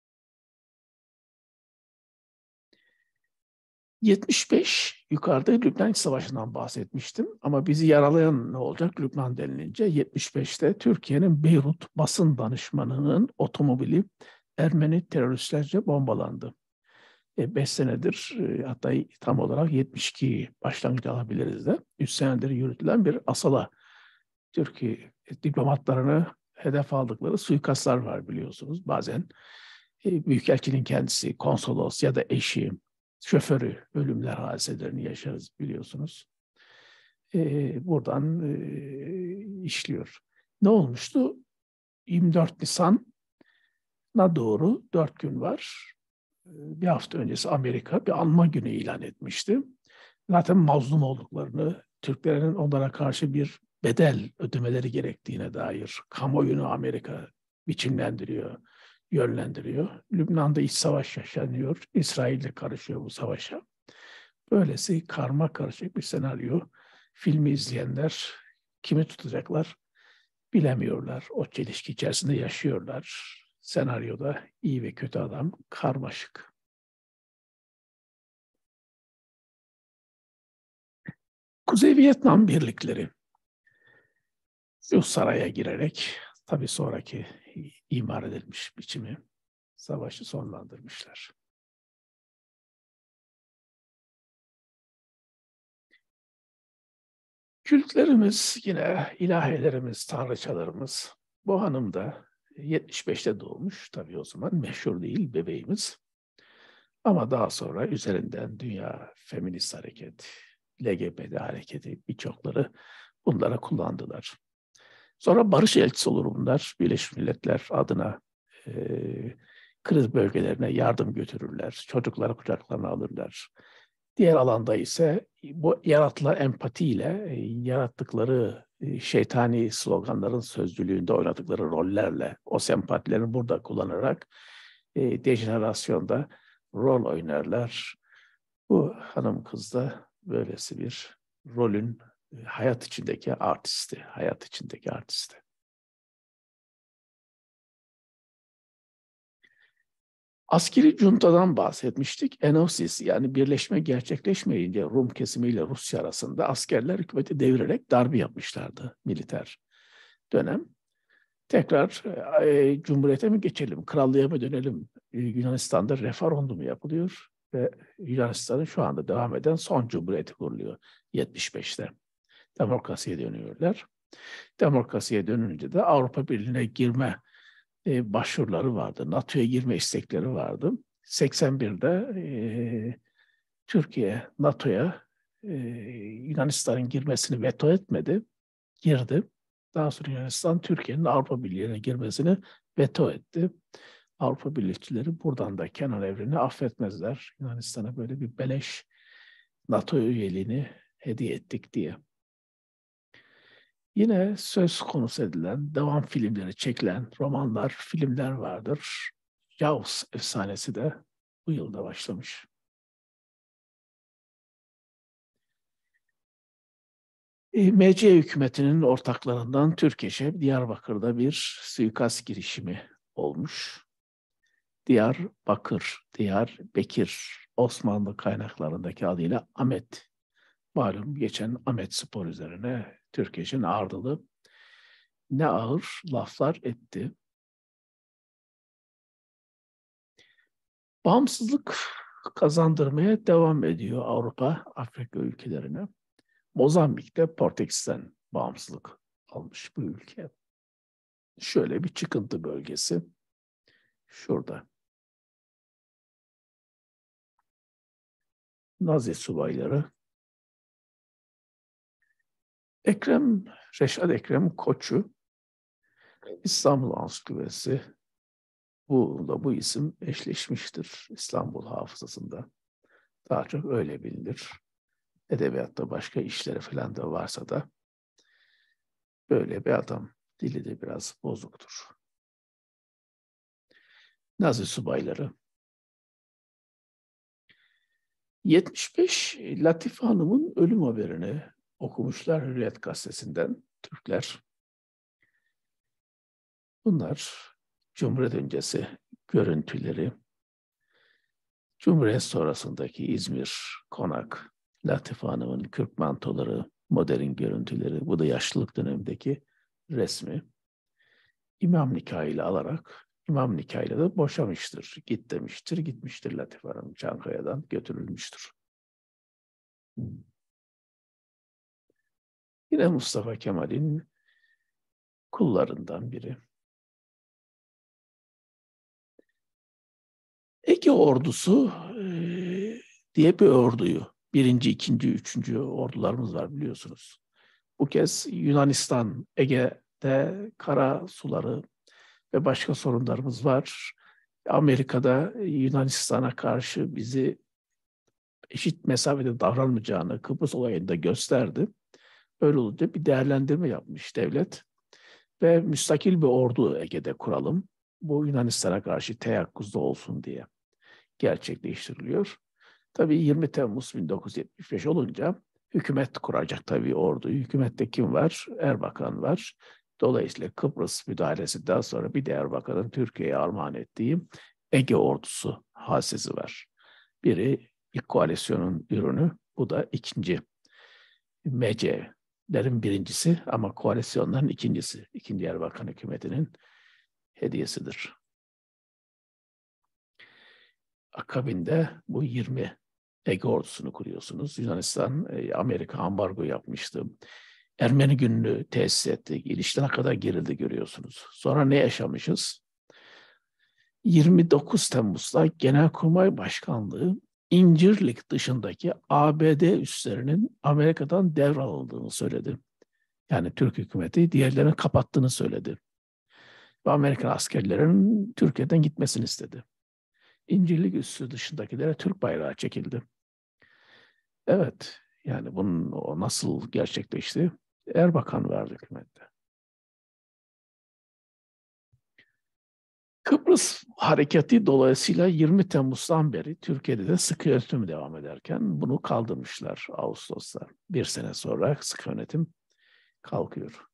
75 yukarıda Lübnan İç Savaşı'ndan bahsetmiştim. Ama bizi yaralayan ne olacak Lübnan denilince 75'te Türkiye'nin Beyrut basın danışmanının otomobili Ermeni teröristlerce bombalandı. 5 senedir hatta tam olarak 72 başlangıç alabiliriz de 3 senedir yürütülen bir asala Türkiye diplomatlarını hedef aldıkları suikastlar var biliyorsunuz. Bazen büyükelçinin kendisi, konsolos ya da eşi, şoförü ölümler hadiselerini yaşarız biliyorsunuz. Buradan işliyor. Ne olmuştu? 24 Nisan'a doğru 4 gün var. Bir hafta öncesi Amerika bir anma günü ilan etmişti. Zaten mazlum olduklarını, Türklerin onlara karşı bir bedel ödemeleri gerektiğine dair kamuoyunu Amerika biçimlendiriyor, yönlendiriyor. Lübnan'da iç savaş yaşanıyor. İsrail'le karışıyor bu savaşa. Böylesi karma karışık bir senaryo. Filmi izleyenler kimi tutacaklar bilemiyorlar. O çelişki içerisinde yaşıyorlar. Senaryoda iyi ve kötü adam karmaşık. Kuzey Vietnam birlikleri şu saraya girerek tabii sonraki imar edilmiş biçimi savaşı sonlandırmışlar. Kültlerimiz yine ilahilerimiz, tanrıçalarımız. Bu hanım da 75'te doğmuş. Tabii o zaman meşhur değil bebeğimiz. Ama daha sonra üzerinden Dünya Feminist Hareket, LGBT hareketi birçokları bunlara kullandılar. Sonra barış elçisi olur bunlar. Birleşmiş Milletler adına kriz bölgelerine yardım götürürler. Çocukları kucaklarına alırlar. Diğer alanda ise bu yaratılan empatiyle, yarattıkları şeytani sloganların sözcülüğünde oynadıkları rollerle, o sempatilerini burada kullanarak dejenerasyonda rol oynarlar. Bu hanım kız da böylesi bir rolün hayat içindeki artisti, hayat içindeki artisti. Askeri juntadan bahsetmiştik. Enosis yani birleşme gerçekleşmeyince Rum kesimiyle Rusya arasında askerler hükümeti devirerek darbe yapmışlardı militer dönem. Tekrar Cumhuriyete mi geçelim, krallığa mı dönelim? Yunanistan'da referandum yapılıyor ve Yunanistan'ın şu anda devam eden son cumhuriyeti kuruluyor 75'te. Demokrasiye dönüyorlar. Demokrasiye dönünce de Avrupa Birliği'ne girme başvuruları vardı. NATO'ya girme istekleri vardı. 81'de Türkiye NATO'ya Yunanistan'ın girmesini veto etmedi, girdi. Daha sonra Yunanistan Türkiye'nin Avrupa Birliği'ne girmesini veto etti. Avrupa Birlikçileri buradan da Kenan Evren'i affetmezler. Yunanistan'a böyle bir beleş NATO üyeliğini hediye ettik diye. Yine söz konusu edilen, devam filmleri çekilen romanlar, filmler vardır. Jaws efsanesi de bu yılda başlamış. MC hükümetinin ortaklarından Türkeş'e Diyarbakır'da bir suikast girişimi olmuş. Diyarbekir Osmanlı kaynaklarındaki adıyla Ahmet. Malum geçen Ahmet Spor üzerine Türkeş'in Ardılı ne ağır laflar etti. Bağımsızlık kazandırmaya devam ediyor Avrupa, Afrika ülkelerine. Mozambik'te Portekiz'den bağımsızlık almış bu ülke. Şöyle bir çıkıntı bölgesi. Şurada. Nazi subayları. Reşat Ekrem Koçu, İstanbul Ansiklopedisi. Bu isim eşleşmiştir İstanbul hafızasında. Daha çok öyle bilinir. Edebiyatta başka işleri falan da varsa da böyle bir adam. Dili de biraz bozuktur. Nazi subayları. 75 Latife Hanım'ın ölüm haberini okumuşlar Hürriyet Gazetesi'nden Türkler. Bunlar Cumhuriyet öncesi görüntüleri, Cumhuriyet sonrasındaki İzmir, Konak, Latife Hanım'ın kürk mantoları, modern görüntüleri, bu da yaşlılık dönemindeki resmi. İmam nikahıyla alarak, imam nikahıyla da boşamıştır. Git demiştir, gitmiştir Latife Hanım. Çankaya'dan götürülmüştür. Yine Mustafa Kemal'in kullarından biri. Ege ordusu diye bir orduyu, birinci, ikinci, üçüncü ordularımız var biliyorsunuz. Bu kez Yunanistan, Ege'de kara suları ve başka sorunlarımız var. Amerika'da Yunanistan'a karşı bizi eşit mesafede davranmayacağını Kıbrıs olayında gösterdi. Öyle olunca bir değerlendirme yapmış devlet ve müstakil bir ordu Ege'de kuralım. Bu Yunanistan'a karşı teyakkuzda olsun diye gerçekleştiriliyor. Tabii 20 Temmuz 1975 olunca hükümet kuracak tabii orduyu. Hükümette kim var? Erbakan var. Dolayısıyla Kıbrıs müdahalesinden sonra bir de Erbakan'ın Türkiye'ye armağan ettiği Ege ordusu hasesi var. Biri ilk koalisyonun ürünü, bu da ikinci. MC'lerin birincisi ama koalisyonların ikincisi. İkinci Erbakan hükümetinin hediyesidir. Akabinde bu 20 Ege ordusunu kuruyorsunuz. Yunanistan, Amerika ambargo yapmıştı. Ermeni gününü tesis etti. İlişkilere kadar gerildi görüyorsunuz. Sonra ne yaşamışız? 29 Temmuz'da Genelkurmay Başkanlığı İncirlik dışındaki ABD üslerinin Amerika'dan devralındığını söyledi. Yani Türk hükümeti diğerlerini kapattığını söyledi. Ve Amerikan askerlerin Türkiye'den gitmesini istedi. İncirlik üssü dışındakilere Türk bayrağı çekildi. Evet, yani bunun o nasıl gerçekleşti? Erbakan verdi hükümette. Kıbrıs Harekatı dolayısıyla 20 Temmuz'dan beri Türkiye'de de sıkı yönetim devam ederken bunu kaldırmışlar Ağustos'ta. Bir sene sonra sıkı yönetim kalkıyor.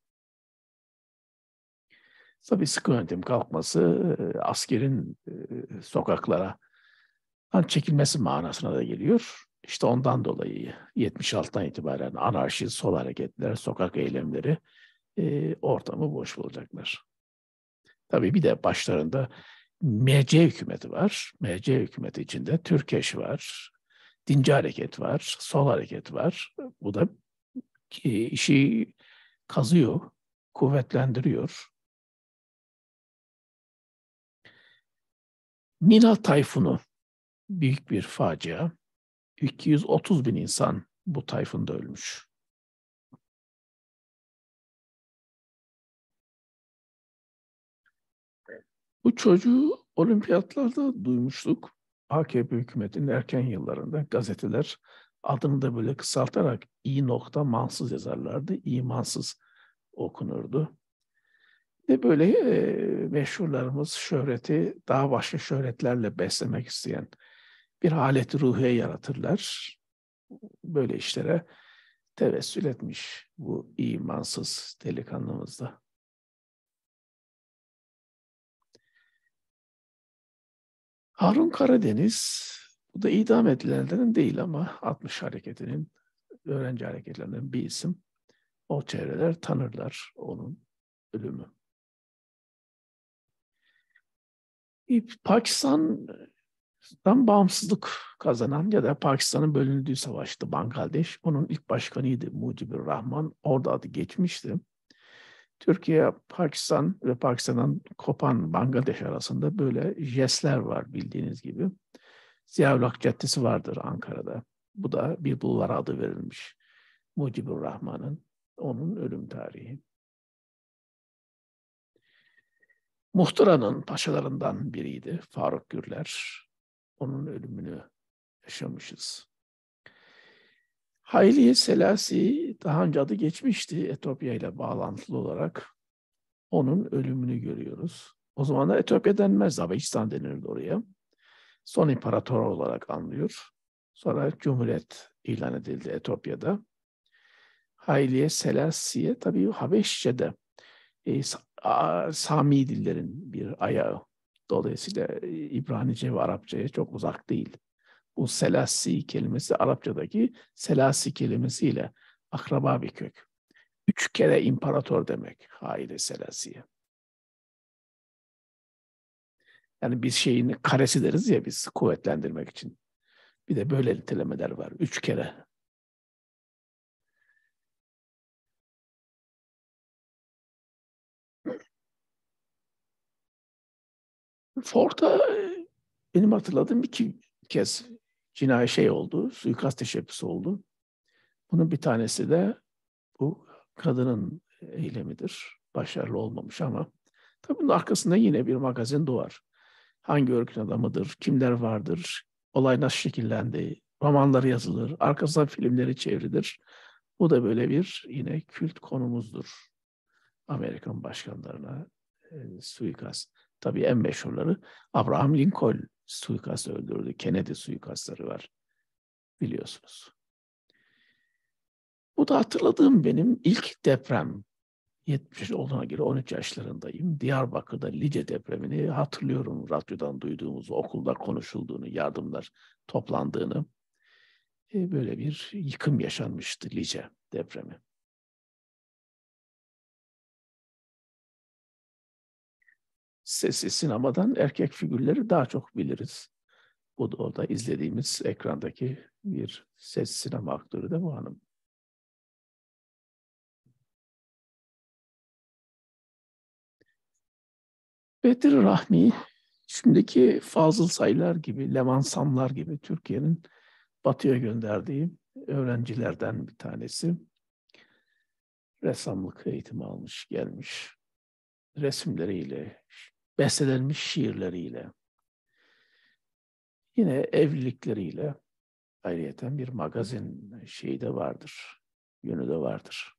Tabii sıkı yönetim kalkması askerin sokaklara çekilmesi manasına da geliyor. İşte ondan dolayı 76'dan itibaren anarşi, sol hareketler, sokak eylemleri ortamı boş bulacaklar. Tabii bir de başlarında MC hükümeti var. MC hükümeti içinde Türkeş var, Dinci Hareket var, Sol Hareket var. Bu da işi kazıyor, kuvvetlendiriyor. Nina Tayfunu büyük bir facia. 230 bin insan bu tayfunda ölmüş. Bu çocuğu olimpiyatlarda duymuştuk. AKP hükümetinin erken yıllarında gazeteler adını da böyle kısaltarak İ.Mansız yazarlardı. İmansız okunurdu. Ve böyle meşhurlarımız şöhreti daha başka şöhretlerle beslemek isteyen bir halet ruhiye yaratırlar. Böyle işlere tevessül etmiş bu imansız delikanlımız da. Harun Karadeniz, bu da idam edilenlerden değil ama 60 hareketinin, öğrenci hareketlerinden bir isim. O çevreler tanırlar onun ölümü. Pakistan'dan bağımsızlık kazanan ya da Pakistan'ın bölündüğü savaştı Bangladeş. Onun ilk başkanıydı Mucibur Rahman. Orada adı geçmişti. Türkiye, Pakistan ve Pakistan'dan kopan Bangladeş arasında böyle jestler var bildiğiniz gibi. Ziaül Hak Caddesi vardır Ankara'da. Bu da bir bulvar adı verilmiş. Mucibur Rahman'ın, onun ölüm tarihi. Muhtıra'nın paşalarından biriydi Faruk Gürler. Onun ölümünü yaşamışız. Haile Selassie daha önce adı geçmişti Etiyopya ile bağlantılı olarak. Onun ölümünü görüyoruz. O zaman da Etiyopya denmez, Habeşistan denirdi oraya. Son imparator olarak anlıyor. Sonra Cumhuriyet ilan edildi Etiyopya'da. Haile Selassie'ye tabii Habeşçe'de Sami dillerin bir ayağı. Dolayısıyla İbranice ve Arapçaya çok uzak değil. Bu Selassi kelimesi Arapçadaki Selassi kelimesiyle akraba bir kök. 3 kere imparator demek Haile Selassi'ye. Yani biz şeyin karesi deriz ya biz kuvvetlendirmek için. Bir de böyle nitelemeler var. 3 kere. Fort'a benim hatırladığım 2 kez cinayet oldu. Suikast teşebbüsü oldu. Bunun bir tanesi de bu kadının eylemidir. Başarılı olmamış ama tabii bunun arkasında yine bir magazin doğar. Hangi örgüt adamıdır, kimler vardır, olay nasıl şekillendi, romanları yazılır, arkasından filmleri çevrilir. Bu da böyle bir yine kült konumuzdur. Amerikan başkanlarına suikast. Tabii en meşhurları Abraham Lincoln suikast öldürdü. Kennedy suikastları var biliyorsunuz. Bu da hatırladığım benim ilk deprem. 70 olduğuna göre 13 yaşlarındayım. Diyarbakır'da Lice depremini hatırlıyorum. Radyodan duyduğumuzu, okulda konuşulduğunu, yardımlar toplandığını. Böyle bir yıkım yaşanmıştı Lice depremi. Sessiz sinemadan erkek figürleri daha çok biliriz. Bu da orada izlediğimiz ekrandaki bir ses sinema aktörü de bu hanım. Bedir Rahmi Şimdiki Fazıl Saylar gibi, Leman Samlar gibi Türkiye'nin Batı'ya gönderdiği öğrencilerden bir tanesi. Ressamlık eğitimi almış, gelmiş. Resimleriyle, bestelenmiş şiirleriyle, yine evlilikleriyle ayrıyeten bir magazin şeyi de vardır, yönü de vardır.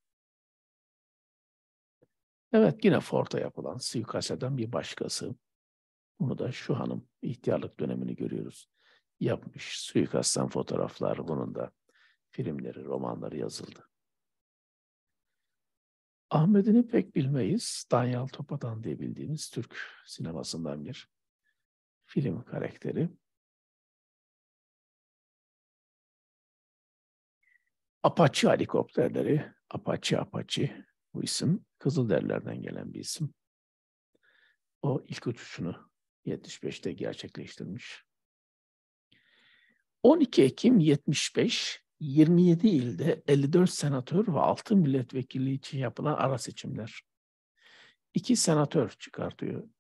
Evet, yine Ford'a yapılan suikast eden bir başkası. Bunu da şu hanım, ihtiyarlık dönemini görüyoruz. Yapmış suikastten fotoğraflar, bunun da filmleri, romanları yazıldı. Ahmet'ini pek bilmeyiz. Danyal Topadan diye bildiğimiz Türk sinemasından bir film karakteri. Apache helikopterleri, Apache bu isim. Kızılderililerden gelen bir isim. O ilk uçuşunu 75'te gerçekleştirmiş. 12 Ekim 75, 27 ilde 54 senatör ve 6 milletvekili için yapılan ara seçimler. 2 senatör çıkartıyor.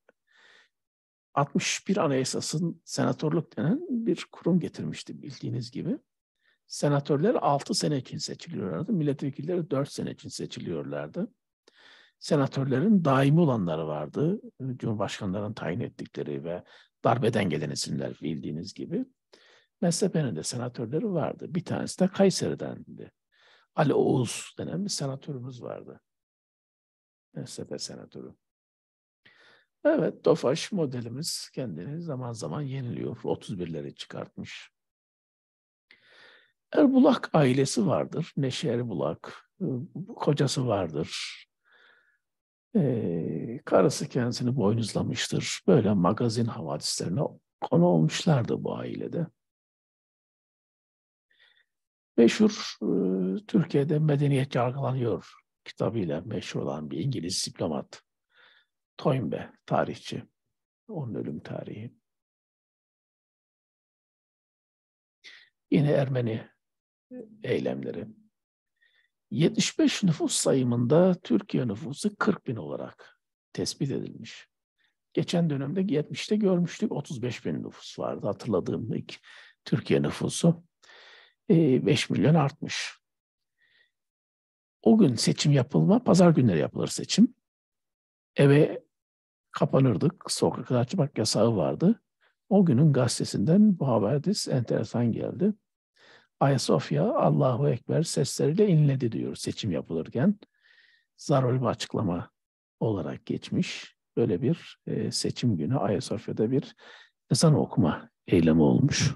61 Anayasası'nın senatörlük denen bir kurum getirmişti bildiğiniz gibi. Senatörler 6 sene için seçiliyorlardı. Milletvekilleri 4 sene için seçiliyorlardı. Senatörlerin daimi olanları vardı. Cumhurbaşkanlarının tayin ettikleri ve darbeden gelen isimler bildiğiniz gibi. MSP'nin de senatörleri vardı. Bir tanesi de Kayseri'dendi. Ali Oğuz denen bir senatörümüz vardı. MSP senatörü. Evet, Tofaş modelimiz kendini zaman zaman yeniliyor. 31'leri çıkartmış. Erbulak ailesi vardır. Neşe Erbulak. Kocası vardır. Karısı kendisini boynuzlamıştır. Böyle magazin havadislerine konu olmuşlardı bu ailede. Meşhur Türkiye'de Medeniyet Yargılanıyor kitabıyla meşhur olan bir İngiliz diplomat. Toynbee, tarihçi. Onun ölüm tarihi. Yine Ermeni eylemleri. 75 nüfus sayımında Türkiye nüfusu 40 bin olarak tespit edilmiş. Geçen dönemde 70'te görmüştük. 35 bin nüfus vardı. Hatırladığım ilk Türkiye nüfusu 5 milyon artmış. O gün seçim pazar günleri yapılır seçim. Eve kapanırdık. Sokağa çıkmak yasağı vardı. O günün gazetesinden bu haber enteresan geldi. Ayasofya Allahu Ekber sesleriyle inledi diyor seçim yapılırken. Zaruri bir açıklama olarak geçmiş. Böyle bir seçim günü Ayasofya'da bir ezan okuma eylemi olmuş.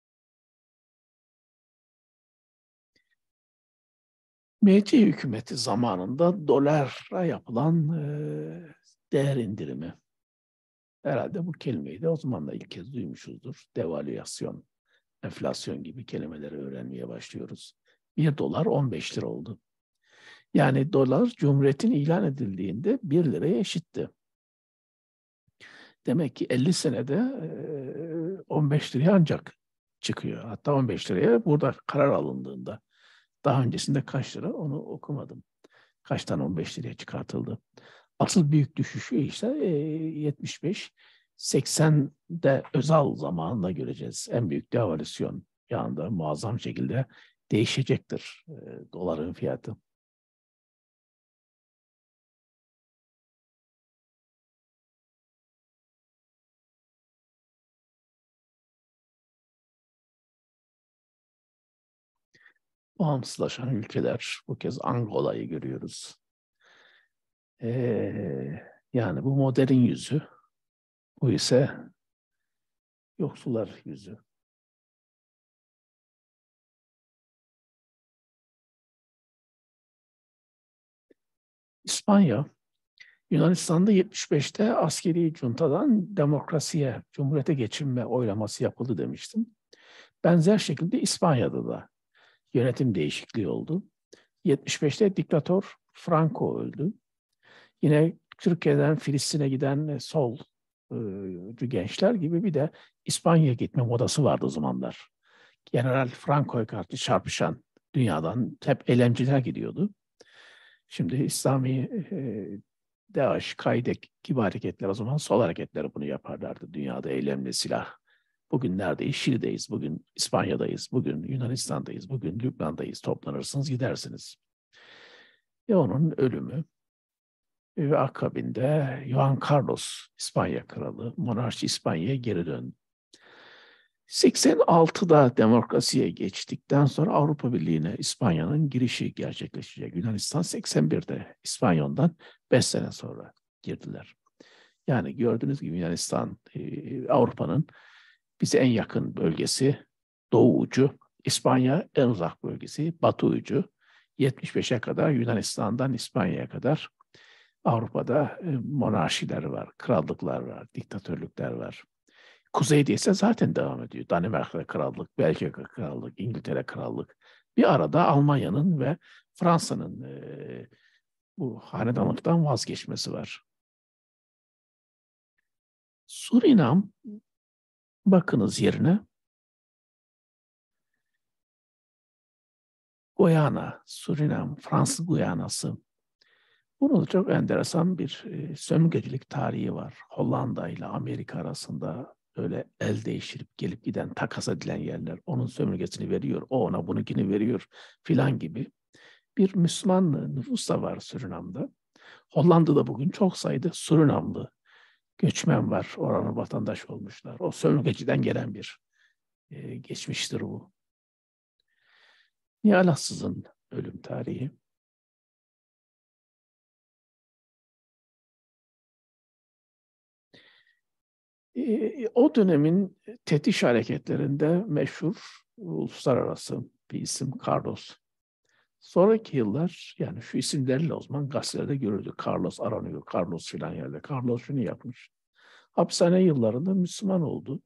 MC hükümeti zamanında dolara yapılan değer indirimi. Herhalde bu kelimeyi de o zaman da ilk kez duymuşuzdur. Devalüasyon, enflasyon gibi kelimeleri öğrenmeye başlıyoruz. 1 dolar 15 lira oldu. Yani dolar Cumhuriyet'in ilan edildiğinde 1 liraya eşitti. Demek ki 50 senede 15 liraya ancak çıkıyor. Hatta 15 liraya burada karar alındığında. Daha öncesinde kaç lira onu okumadım. Kaçtan 15 liraya çıkartıldı. Asıl büyük düşüşü ise 75, 80'de Özal zamanında göreceğiz. En büyük devalüasyon yanında muazzam şekilde değişecektir doların fiyatı. Bağımsızlaşan ülkeler, bu kez Angola'yı görüyoruz. Yani bu modern yüzü, bu ise yoksullar yüzü. İspanya, Yunanistan'da 75'te askeri juntadan demokrasiye, cumhuriyete geçirme oylaması yapıldı demiştim. Benzer şekilde İspanya'da da yönetim değişikliği oldu. 75'te diktatör Franco öldü. Yine Türkiye'den Filistin'e giden gençler gibi bir de İspanya'ya gitme modası vardı o zamanlar. General Franco'ya karşı çarpışan dünyadan hep eylemciler gidiyordu. Şimdi İslami DAEŞ, KAİDE gibi hareketler o zaman sol hareketleri bunu yaparlardı. Dünyada eylemli silah. Bugün neredeyiz? Şili'deyiz, bugün İspanya'dayız, bugün Yunanistan'dayız, bugün Lübnan'dayız. Toplanırsınız gidersiniz. Ve onun ölümü ve akabinde Juan Carlos, İspanya kralı, monarşi İspanya'ya geri döndü. 86'da demokrasiye geçtikten sonra Avrupa Birliği'ne İspanya'nın girişi gerçekleşecek. Yunanistan 81'de, İspanya'dan 5 sene sonra girdiler. Yani gördüğünüz gibi Yunanistan Avrupa'nın bize en yakın bölgesi, doğu ucu, İspanya en uzak bölgesi, batı ucu. 75'e kadar Yunanistan'dan İspanya'ya kadar Avrupa'da monarşiler var, krallıklar var, diktatörlükler var. Kuzeyde ise zaten devam ediyor. Danimarka krallık, Belçika krallık, İngiltere krallık. Bir arada Almanya'nın ve Fransa'nın bu hanedanlıktan vazgeçmesi var. Surinam, bakınız yerine, Guyana, Surinam, Fransız Guyanası. Bunun çok enteresan bir sömürgecilik tarihi var. Hollanda ile Amerika arasında öyle el değiştirip gelip giden, takas edilen yerler. Onun sömürgesini veriyor, o ona bununkini veriyor filan gibi. Bir Müslüman nüfus da var Surinam'da. Hollanda'da bugün çok sayıda Surinamlı göçmen var. Oranın vatandaş olmuşlar. O sömürgeciden gelen bir geçmiştir bu. Nihal Hassız'ın ölüm tarihi. O dönemin tetiş hareketlerinde meşhur uluslararası bir isim Carlos. Sonraki yıllar yani şu isimlerle o zaman gazetelerde görüldü. Carlos aranıyor, Carlos filan yerde. Carlos şunu yapmış. Hapishane yıllarında Müslüman oldu.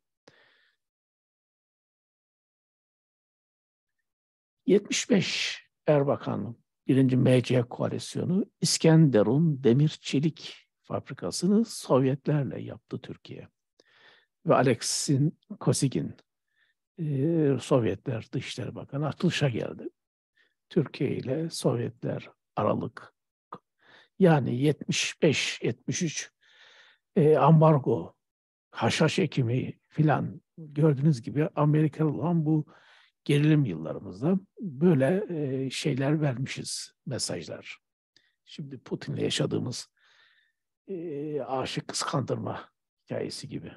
75 Erbakan 1. MC koalisyonu İskenderun demir çelik fabrikasını Sovyetlerle yaptı Türkiye. Ve Aleksin Kosygin Sovyetler Dışişleri Bakanı atılışa geldi. Türkiye ile Sovyetler aralık yani 75-73 ambargo, haşhaş ekimi filan gördüğünüz gibi Amerikalı olan bu gerilim yıllarımızda böyle şeyler vermişiz, mesajlar. Şimdi Putin'le yaşadığımız aşık kıskandırma hikayesi gibi.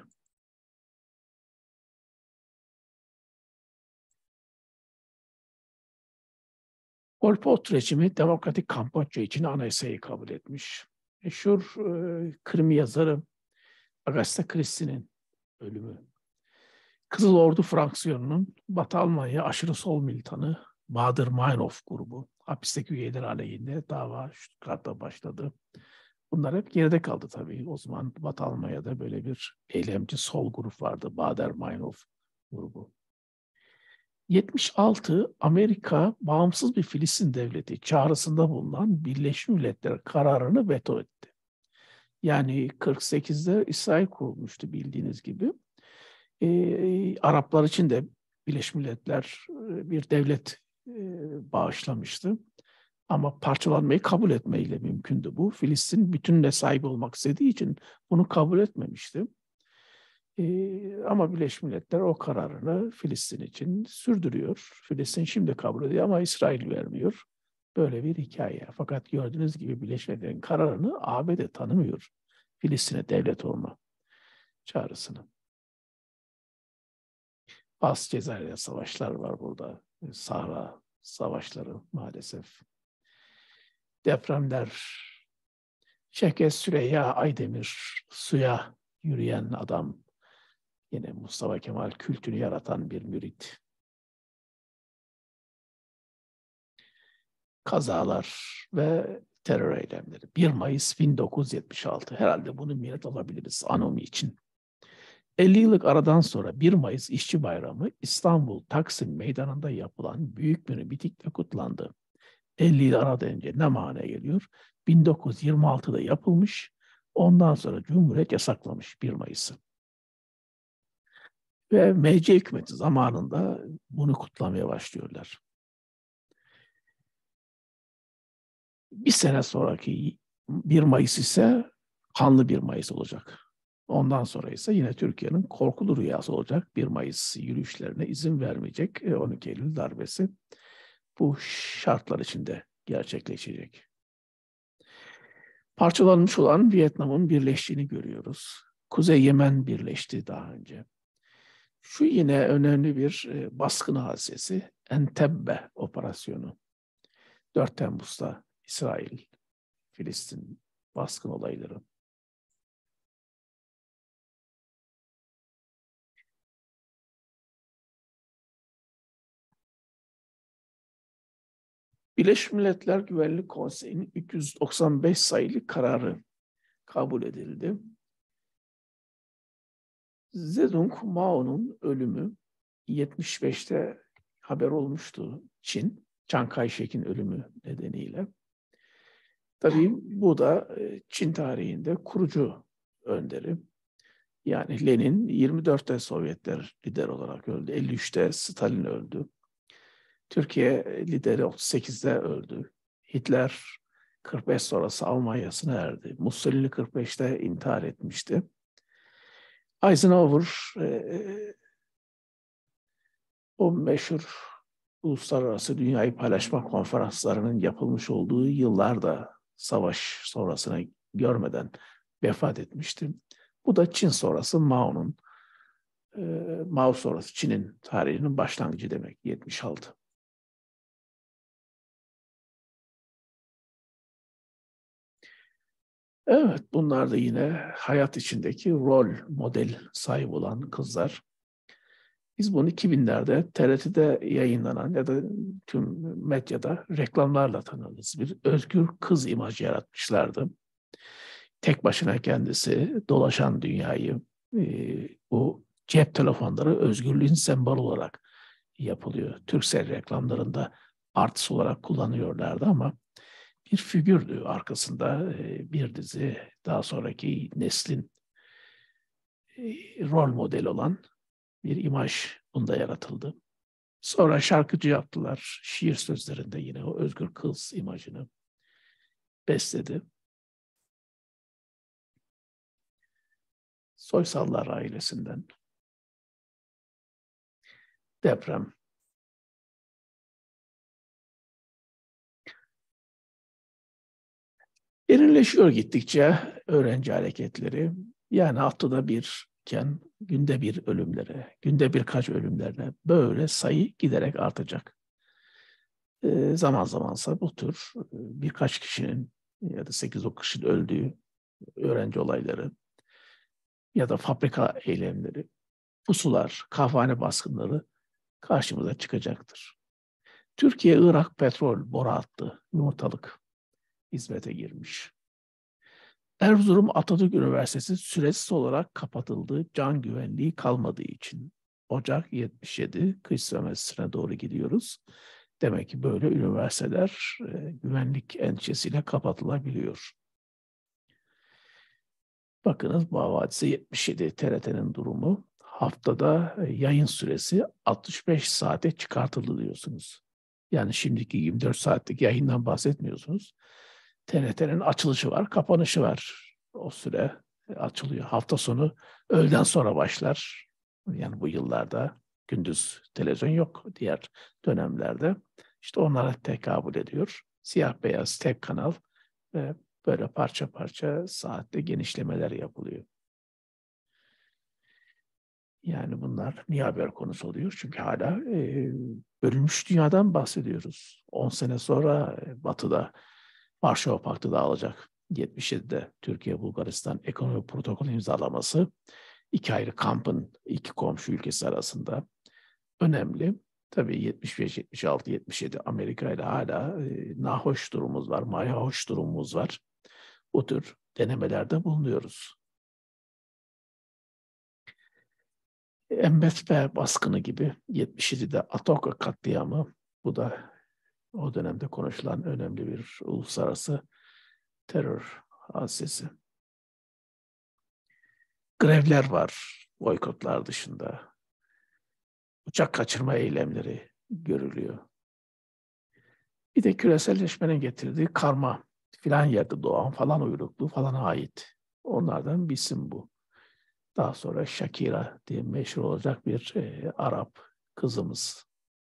Pol Pot rejimi Demokratik Kamboçya için anayasayı kabul etmiş. Meşhur krimi yazarı Agatha Christie'nin ölümü. Kızıl Ordu fraksiyonunun Batı Almanya aşırı sol militanı Baader-Meinhof grubu hapisteki üyeler aleyhinde dava Stuttgart'ta başladı. Bunlar hep geride kaldı tabii. O zaman Batı Almanya'da böyle bir eylemci sol grup vardı. Baader-Meinhof grubu. 76 Amerika bağımsız bir Filistin devleti çağrısında bulunan Birleşmiş Milletler kararını veto etti. Yani 48'de İsrail kurulmuştu bildiğiniz gibi. Araplar için de Birleşmiş Milletler bir devlet bağışlamıştı. Ama parçalanmayı kabul etmeyle mümkündü bu. Filistin bütününe sahip olmak istediği için bunu kabul etmemişti. Ama Birleşmiş Milletler o kararını Filistin için sürdürüyor. Filistin şimdi kabul ediyor ama İsrail vermiyor. Böyle bir hikaye. Fakat gördüğünüz gibi Birleşmiş Milletler'in kararını ABD tanımıyor. Filistin'e devlet olma çağrısını. Fas Cezayir'de savaşlar var burada. Sahra savaşları maalesef. Depremler. Şevket Süreyya Aydemir, suya yürüyen adam. Yine Mustafa Kemal kültünü yaratan bir mürit. Kazalar ve terör eylemleri. 1 Mayıs 1976. Herhalde bunu millet alabiliriz anomi için. 50 yıllık aradan sonra 1 Mayıs İşçi Bayramı İstanbul Taksim Meydanı'nda yapılan büyük bir mitingle kutlandı. 50 yıl aradan önce ne manaya geliyor? 1926'da yapılmış, ondan sonra Cumhuriyet yasaklamış 1 Mayıs'ı. Ve MC hükümeti zamanında bunu kutlamaya başlıyorlar. Bir sene sonraki 1 Mayıs ise kanlı 1 Mayıs olacak. Ondan sonra ise yine Türkiye'nin korkulu rüyası olacak. 1 Mayıs yürüyüşlerine izin vermeyecek. 12 Eylül darbesi bu şartlar içinde gerçekleşecek. Parçalanmış olan Vietnam'ın birleştiğini görüyoruz. Kuzey Yemen birleşti daha önce. Şu yine önemli bir baskın hadisesi, Entebbe operasyonu. 4 Temmuz'da İsrail, Filistin baskın olayları. Birleşmiş Milletler Güvenlik Konseyi'nin 395 sayılı kararı kabul edildi. Zedong Mao'nun ölümü 75'te haber olmuştu Çin, Chiang Kai-shek'in ölümü nedeniyle. Tabii bu da Çin tarihinde kurucu önderi. Yani Lenin 24'te Sovyetler lider olarak öldü, 53'te Stalin öldü. Türkiye lideri 38'de öldü. Hitler 45 sonrası Almanya'sına erdi. Mussolini 45'te intihar etmişti. Eisenhower o meşhur uluslararası dünyayı paylaşma konferanslarının yapılmış olduğu yıllarda savaş sonrasını görmeden vefat etmişti. Bu da Çin sonrası Mao'nun, Mao sonrası Çin'in tarihinin başlangıcı demek, 76. Evet, bunlar da yine hayat içindeki rol model sahibi olan kızlar. Biz bunu 2000'lerde TRT'de yayınlanan ya da tüm medyada reklamlarla tanıdığımız bir özgür kız imajı yaratmışlardı. Tek başına kendisi dolaşan dünyayı, bu cep telefonları özgürlüğün sembolü olarak yapılıyor. Turkcell reklamlarında artısı olarak kullanıyorlardı ama bir figürdü arkasında bir dizi daha sonraki neslin rol modeli olan bir imaj bunda yaratıldı. Sonra şarkıcı yaptılar. Şiir sözlerinde yine o özgür kız imajını besledi. Soysallar ailesinden. Deprem. Derinleşiyor gittikçe öğrenci hareketleri. Yani haftada birken günde bir ölümlere, günde birkaç ölümlerine böyle sayı giderek artacak. Zaman zamansa bu tür birkaç kişinin ya da 8-10 kişinin öldüğü öğrenci olayları ya da fabrika eylemleri, pusular, kahvehane baskınları karşımıza çıkacaktır. Türkiye-Irak petrol boru hattı, yumurtalık hizmete girmiş. Erzurum Atatürk Üniversitesi süresiz olarak kapatıldı, can güvenliği kalmadığı için. Ocak 77, kış sömestrisine doğru gidiyoruz. Demek ki böyle üniversiteler güvenlik endişesiyle kapatılabiliyor. Bakınız Bağ Vadisi 77 TRT'nin durumu. Haftada yayın süresi 65 saate çıkartıldı diyorsunuz. Yani şimdiki 24 saatlik yayından bahsetmiyorsunuz. TRT'nin açılışı var, kapanışı var. O süre açılıyor. Hafta sonu öğleden sonra başlar. Yani bu yıllarda gündüz televizyon yok diğer dönemlerde. İşte onlara tekabül ediyor. Siyah beyaz tek kanal ve böyle parça parça saatte genişlemeler yapılıyor. Yani bunlar niye haber konusu oluyor? Çünkü hala bölünmüş dünyadan bahsediyoruz. 10 sene sonra Batı'da Varşova Paktı dağılacak. 77'de Türkiye-Bulgaristan ekonomi protokolü imzalaması 2 ayrı kampın 2 komşu ülkesi arasında önemli. Tabii 75, 76, 77 Amerika ile hala nahoş durumumuz var, mayhoş durumumuz var. Bu tür denemelerde bulunuyoruz. MBF baskını gibi 77'de Atoka katliamı, bu da o dönemde konuşulan önemli bir uluslararası terör hadisesi. Grevler var, boykotlar dışında. Uçak kaçırma eylemleri görülüyor. Bir de küreselleşmenin getirdiği karma filan yerde doğan falan uyruklu falana ait. Onlardan bir isim bu. Daha sonra Shakira diye meşhur olacak bir Arap kızımız.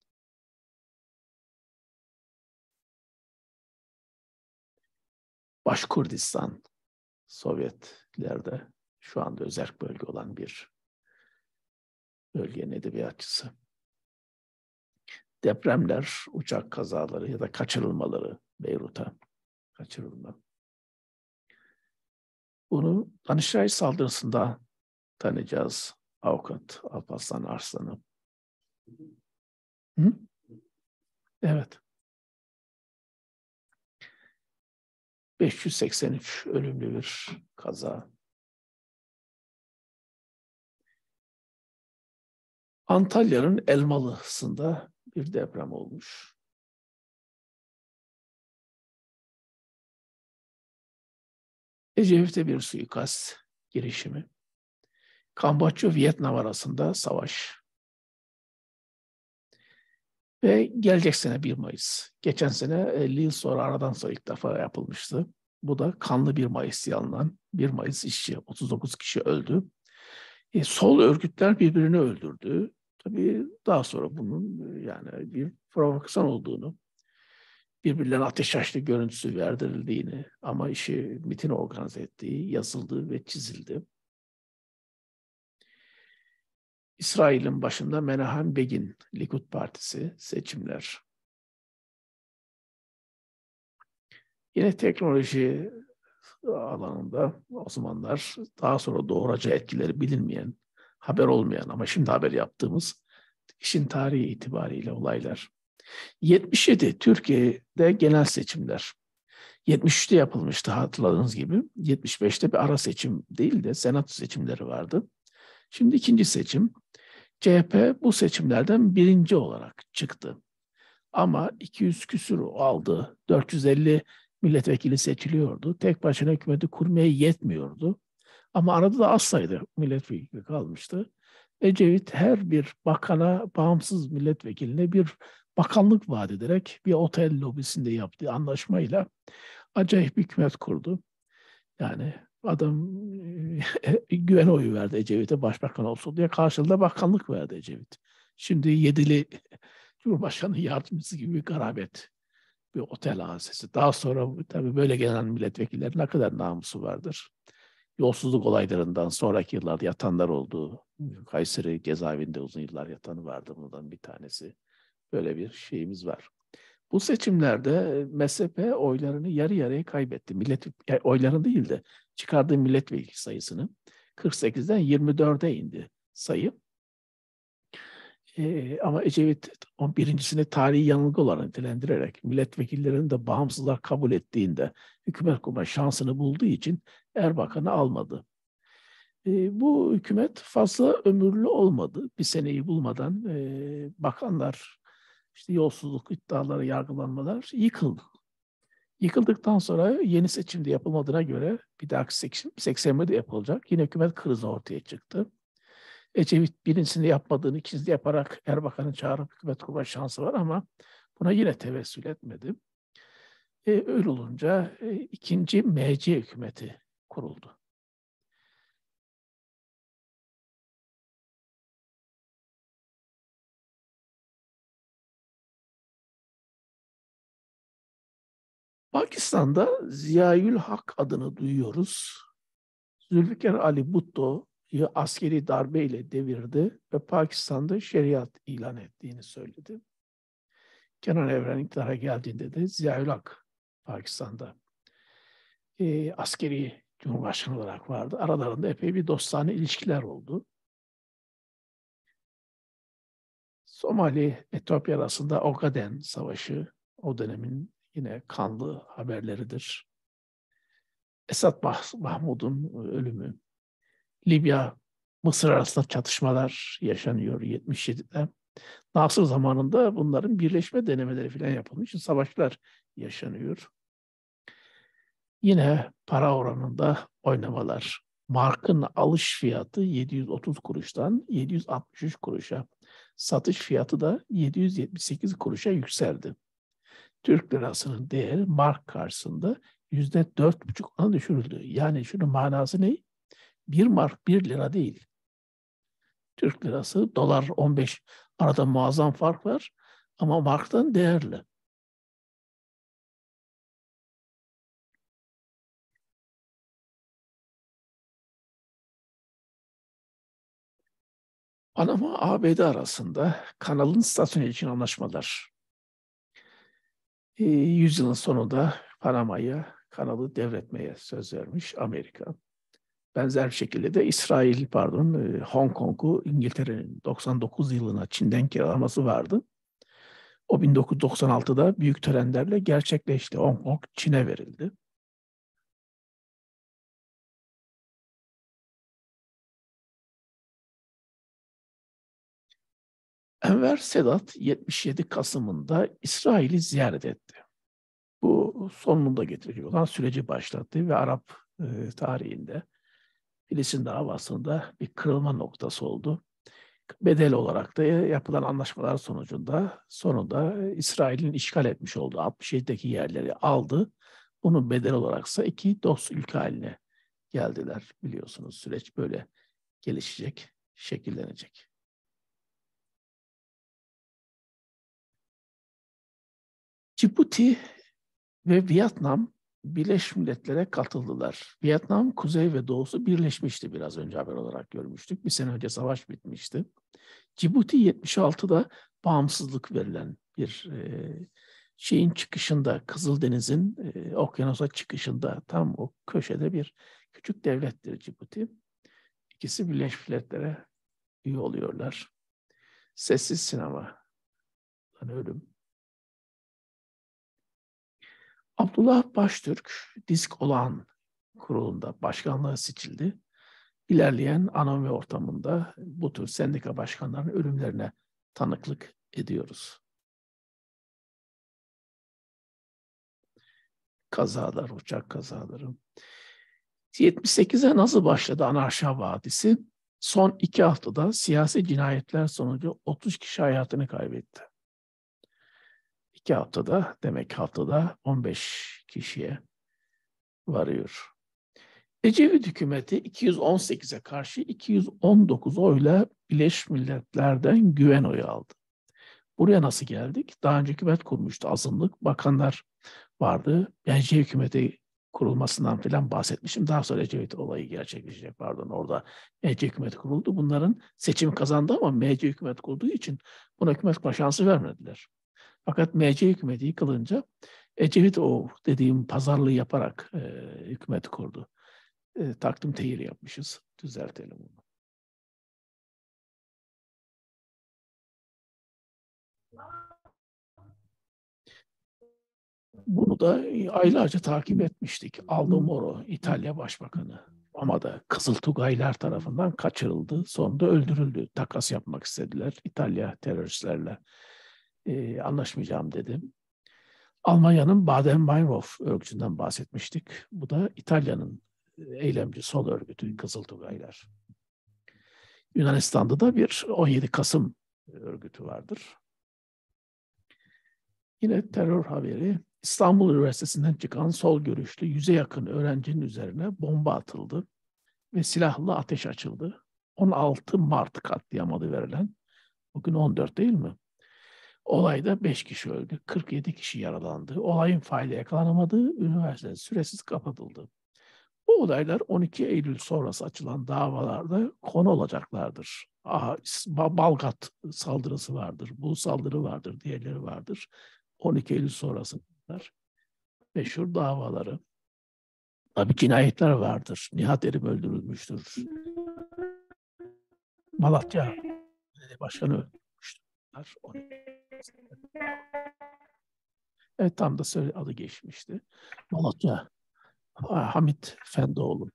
Başkurdistan, Sovyetlerde şu anda özerk bölge olan bir bölgenin edebiyatçısı. Depremler, uçak kazaları ya da kaçırılmaları, Beyrut'a kaçırılma. Bunu Danıştay saldırısında tanıyacağız. Avukat Alparslan Arslan'ı. Hı? Evet. 583 ölümlü bir kaza. Antalya'nın Elmalısı'nda bir deprem olmuş. Ecevit'e bir suikast girişimi. Kamboçya-Vietnam arasında savaş. Ve gelecek sene 1 Mayıs. Geçen sene 50 yıl sonra aradan sonra ilk defa yapılmıştı. Bu da kanlı 1 Mayıs diye anılan 1 Mayıs işçi. 39 kişi öldü. Sol örgütler birbirini öldürdü. Tabii daha sonra bunun yani bir provokasyon olduğunu, birbirlerine ateş açtı görüntüsü verdirildiğini ama işi MİT'in organize ettiği yazıldı ve çizildi. İsrail'in başında Menahem Begin, Likud Partisi seçimler. Yine teknoloji alanında o zamanlar daha sonra doğuracağı etkileri bilinmeyen, haber olmayan ama şimdi haber yaptığımız işin tarihi itibariyle olaylar. 77 Türkiye'de genel seçimler. 73'te yapılmıştı hatırladığınız gibi. 75'te bir ara seçim değil de senato seçimleri vardı. Şimdi ikinci seçim. CHP bu seçimlerden birinci olarak çıktı. Ama 200 küsur aldı. 450 milletvekili seçiliyordu. Tek başına hükümeti kurmaya yetmiyordu. Ama arada da az sayıda milletvekili kalmıştı. Ecevit her bir bakana, bağımsız milletvekiline bir bakanlık vaat ederek bir otel lobisinde yaptığı anlaşmayla acayip bir hükümet kurdu. Yani adam güven oyu verdi Ecevit'e başbakan olsun diye, karşılığında bakanlık verdi Ecevit. Şimdi Yedili Cumhurbaşkanı yardımcısı gibi bir garabet, bir otel hadisesi. Daha sonra tabii böyle gelen milletvekilleri ne kadar namusu vardır. Yolsuzluk olaylarından sonraki yıllarda yatanlar oldu. Kayseri cezaevinde uzun yıllar yatanı vardı, bundan bir tanesi. Böyle bir şeyimiz var. Bu seçimlerde MSP oylarını yarı yarıya kaybetti. Oyların değil de çıkardığı milletvekili sayısını 48'den 24'e indi sayı. Ama Ecevit birincisini tarihi yanılgı olarak nitelendirerek milletvekillerinin de bağımsızlar kabul ettiğinde hükümet kurma şansını bulduğu için Erbakan'ı almadı. Bu hükümet fazla ömürlü olmadı. Bir seneyi bulmadan bakanlar, işte yolsuzluk iddiaları, yargılanmalar yıkıldı. Yıkıldıktan sonra yeni seçimde yapılmadığına göre bir dahaki seçim 81'de yapılacak. Yine hükümet krizi ortaya çıktı. Ecevit birincisini yapmadığını ikincisini yaparak Erbakan'ı çağırıp hükümet kurma şansı var ama buna yine tevessül etmedi. Öyle olunca ikinci MC hükümeti kuruldu. Pakistan'da Ziaül Hak adını duyuyoruz. Zülfikar Ali Bhutto'yu askeri darbeyle devirdi ve Pakistan'da şeriat ilan ettiğini söyledi. Kenan Evren iktidara geldiğinde de Ziaül Hak Pakistan'da askeri cumhurbaşkanı olarak vardı. Aralarında epey bir dostane ilişkiler oldu. Somali, Etiyopya arasında Ogaden Savaşı o dönemin yine kanlı haberleridir. Esad Mahmud'un ölümü, Libya, Mısır arasında çatışmalar yaşanıyor 77'de. Nasır zamanında bunların birleşme denemeleri falan yapılmış, savaşlar yaşanıyor. Yine para oranında oynamalar. Markın alış fiyatı 730 kuruştan 763 kuruşa, satış fiyatı da 778 kuruşa yükseldi. Türk lirasının değeri mark karşısında %4,5 düşürüldü. Yani şunun manası ne? 1 mark 1 lira değil. Türk lirası, dolar 15. Arada muazzam fark var ama marktan değerli. Panama ABD arasında kanalın stasyonu için anlaşmalar. Yüzyılın sonunda Panama'ya kanalı devretmeye söz vermiş Amerika. Benzer bir şekilde de İsrail, Hong Kong'u İngiltere'nin 99 yılına Çin'den kiralaması vardı. O 1996'da büyük törenlerle gerçekleşti. Hong Kong Çin'e verildi. Enver Sedat 77 Kasım'ında İsrail'i ziyaret etti. Bu sonunda getirici olan süreci başlattı ve Arap tarihinde Filistin davasında bir kırılma noktası oldu. Bedel olarak da yapılan anlaşmalar sonunda İsrail'in işgal etmiş olduğu 67'deki yerleri aldı. Bunun bedel olaraksa iki dost ülke haline geldiler. Biliyorsunuz süreç böyle gelişecek, şekillenecek. Cibuti ve Vietnam Birleşmiş Milletler'e katıldılar. Vietnam kuzey ve doğusu birleşmişti, biraz önce haber olarak görmüştük. Bir sene önce savaş bitmişti. Cibuti 76'da bağımsızlık verilen bir şeyin çıkışında, Kızıldeniz'in okyanusa çıkışında tam o köşede bir küçük devlettir Cibuti. İkisi Birleşmiş Milletler'e üye oluyorlar. Sessiz sinema, hani ölüm. Abdullah Baştürk, Disk Olağan Kurulu'nda başkanlığa seçildi. İlerleyen anomi ortamında bu tür sendika başkanlarının ölümlerine tanıklık ediyoruz. Kazalar, uçak kazaları. 78'e nasıl başladı Anarşa Vadisi? Son 2 haftada siyasi cinayetler sonucu 30 kişi hayatını kaybetti. 2 haftada, demek haftada 15 kişiye varıyor. Ecevit hükümeti 218'e karşı 219 oyla Birleşmiş Milletler'den güven oyu aldı. Buraya nasıl geldik? Daha önce hükümet kurmuştu azınlık. Bakanlar vardı. MC hükümeti kurulmasından falan bahsetmişim. Daha sonra Ecevit olayı gerçekleşecek. Orada MC hükümeti kuruldu. Bunların seçimi kazandı ama MC hükümet kurduğu için buna hükümet kurma şansı vermediler. Fakat MC hükümeti yıkılınca Ecevit o dediğim pazarlığı yaparak hükümet kurdu. Takdim tehir yapmışız. Düzeltelim bunu. Bunu da aylarca takip etmiştik. Aldo Moro, İtalya Başbakanı. Roma'da Kızıltugaylar tarafından kaçırıldı. Sonunda öldürüldü. Takas yapmak istediler. İtalya teröristlerle anlaşmayacağım dedim. Almanya'nın Baden-Meinhof örgütünden bahsetmiştik. Bu da İtalya'nın eylemci sol örgütü Kızıltugaylar. Yunanistan'da da bir 17 Kasım örgütü vardır. Yine terör haberi. İstanbul Üniversitesi'nden çıkan sol görüşlü 100'e yakın öğrencinin üzerine bomba atıldı ve silahlı ateş açıldı. 16 Mart katliam adı verilen, bugün 14 değil mi? Olayda 5 kişi öldü, 47 kişi yaralandı. Olayın faili yakalanamadı, üniversite süresiz kapatıldı. Bu olaylar 12 Eylül sonrası açılan davalarda konu olacaklardır. Balgat saldırısı vardır, bu saldırı vardır, diğerleri vardır. 12 Eylül sonrası meşhur davaları. Tabii cinayetler vardır. Nihat Erim öldürülmüştür. Malatya Belediye Başkanı öldürülmüştür. Evet, tam da söyle, adı geçmişti. Malatya Hamit Fendoğlu.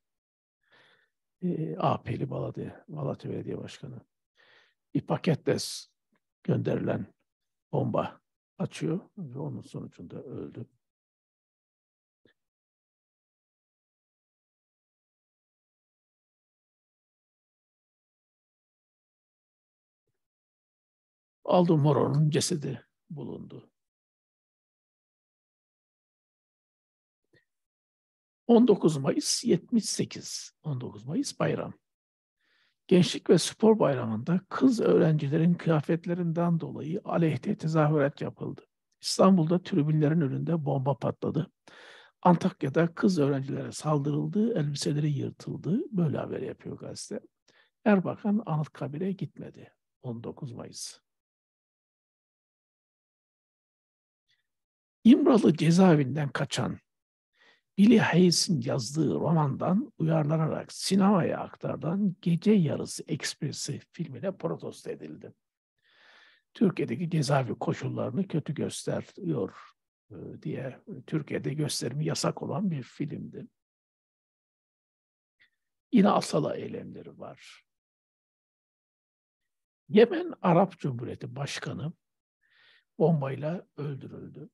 AP'li Malatya Belediye Başkanı. Bir paketle gönderilen bomba açıyor ve onun sonucunda öldü. Aldo Moro'nun cesedi bulundu. 19 Mayıs 78. 19 Mayıs bayram. Gençlik ve Spor Bayramı'nda kız öğrencilerin kıyafetlerinden dolayı aleyhte tezahürat yapıldı. İstanbul'da tribünlerin önünde bomba patladı. Antakya'da kız öğrencilere saldırıldı, elbiseleri yırtıldı. Böyle haber yapıyor gazete. Erbakan Anıtkabir'e gitmedi. 19 Mayıs. İmralı cezaevinden kaçan Billy Hayes'in yazdığı romandan uyarlanarak sinemaya aktarılan Gece Yarısı Ekspresi filmine protesto edildi. Türkiye'deki cezaevi koşullarını kötü gösteriyor diye Türkiye'de gösterimi yasak olan bir filmdi. Yine Asala eylemleri var. Yemen Arap Cumhuriyeti Başkanı bombayla öldürüldü.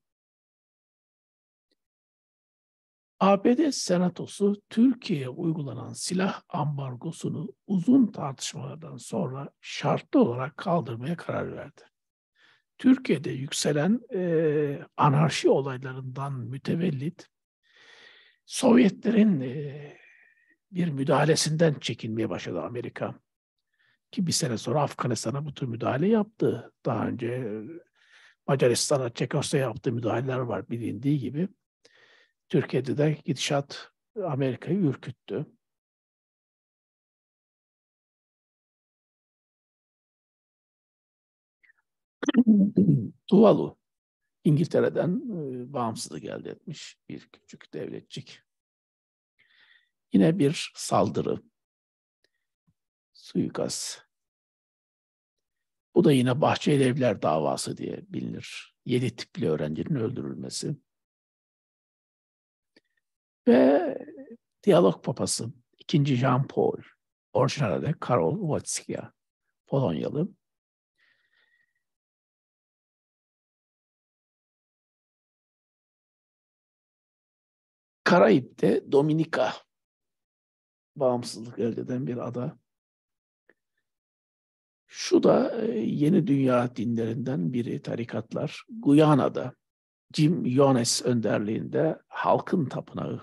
ABD Senatosu Türkiye'ye uygulanan silah ambargosunu uzun tartışmalardan sonra şartlı olarak kaldırmaya karar verdi. Türkiye'de yükselen anarşi olaylarından mütevellit Sovyetlerin bir müdahalesinden çekinmeye başladı Amerika. Ki bir sene sonra Afganistan'a bu tür müdahale yaptı. Daha önce Macaristan'a, Çekoslovakya'ya yaptığı müdahaleler var bilindiği gibi. Türkiye'de de gidişat Amerika'yı ürküttü. Tuvalu, İngiltere'den bağımsızlık elde etmiş bir küçük devletçik. Yine bir saldırı, suikast. Bu da yine Bahçeli Evler davası diye bilinir. 7 tipli öğrencinin öldürülmesi. Ve Diyalog Papası, 2. Jean Paul, orijinalde Karol Wojtyła, Polonyalı. Karayip'te Dominika, bağımsızlık elde eden bir ada. Şu da yeni dünya dinlerinden biri, tarikatlar. Guyana'da Jim Jones önderliğinde halkın tapınağı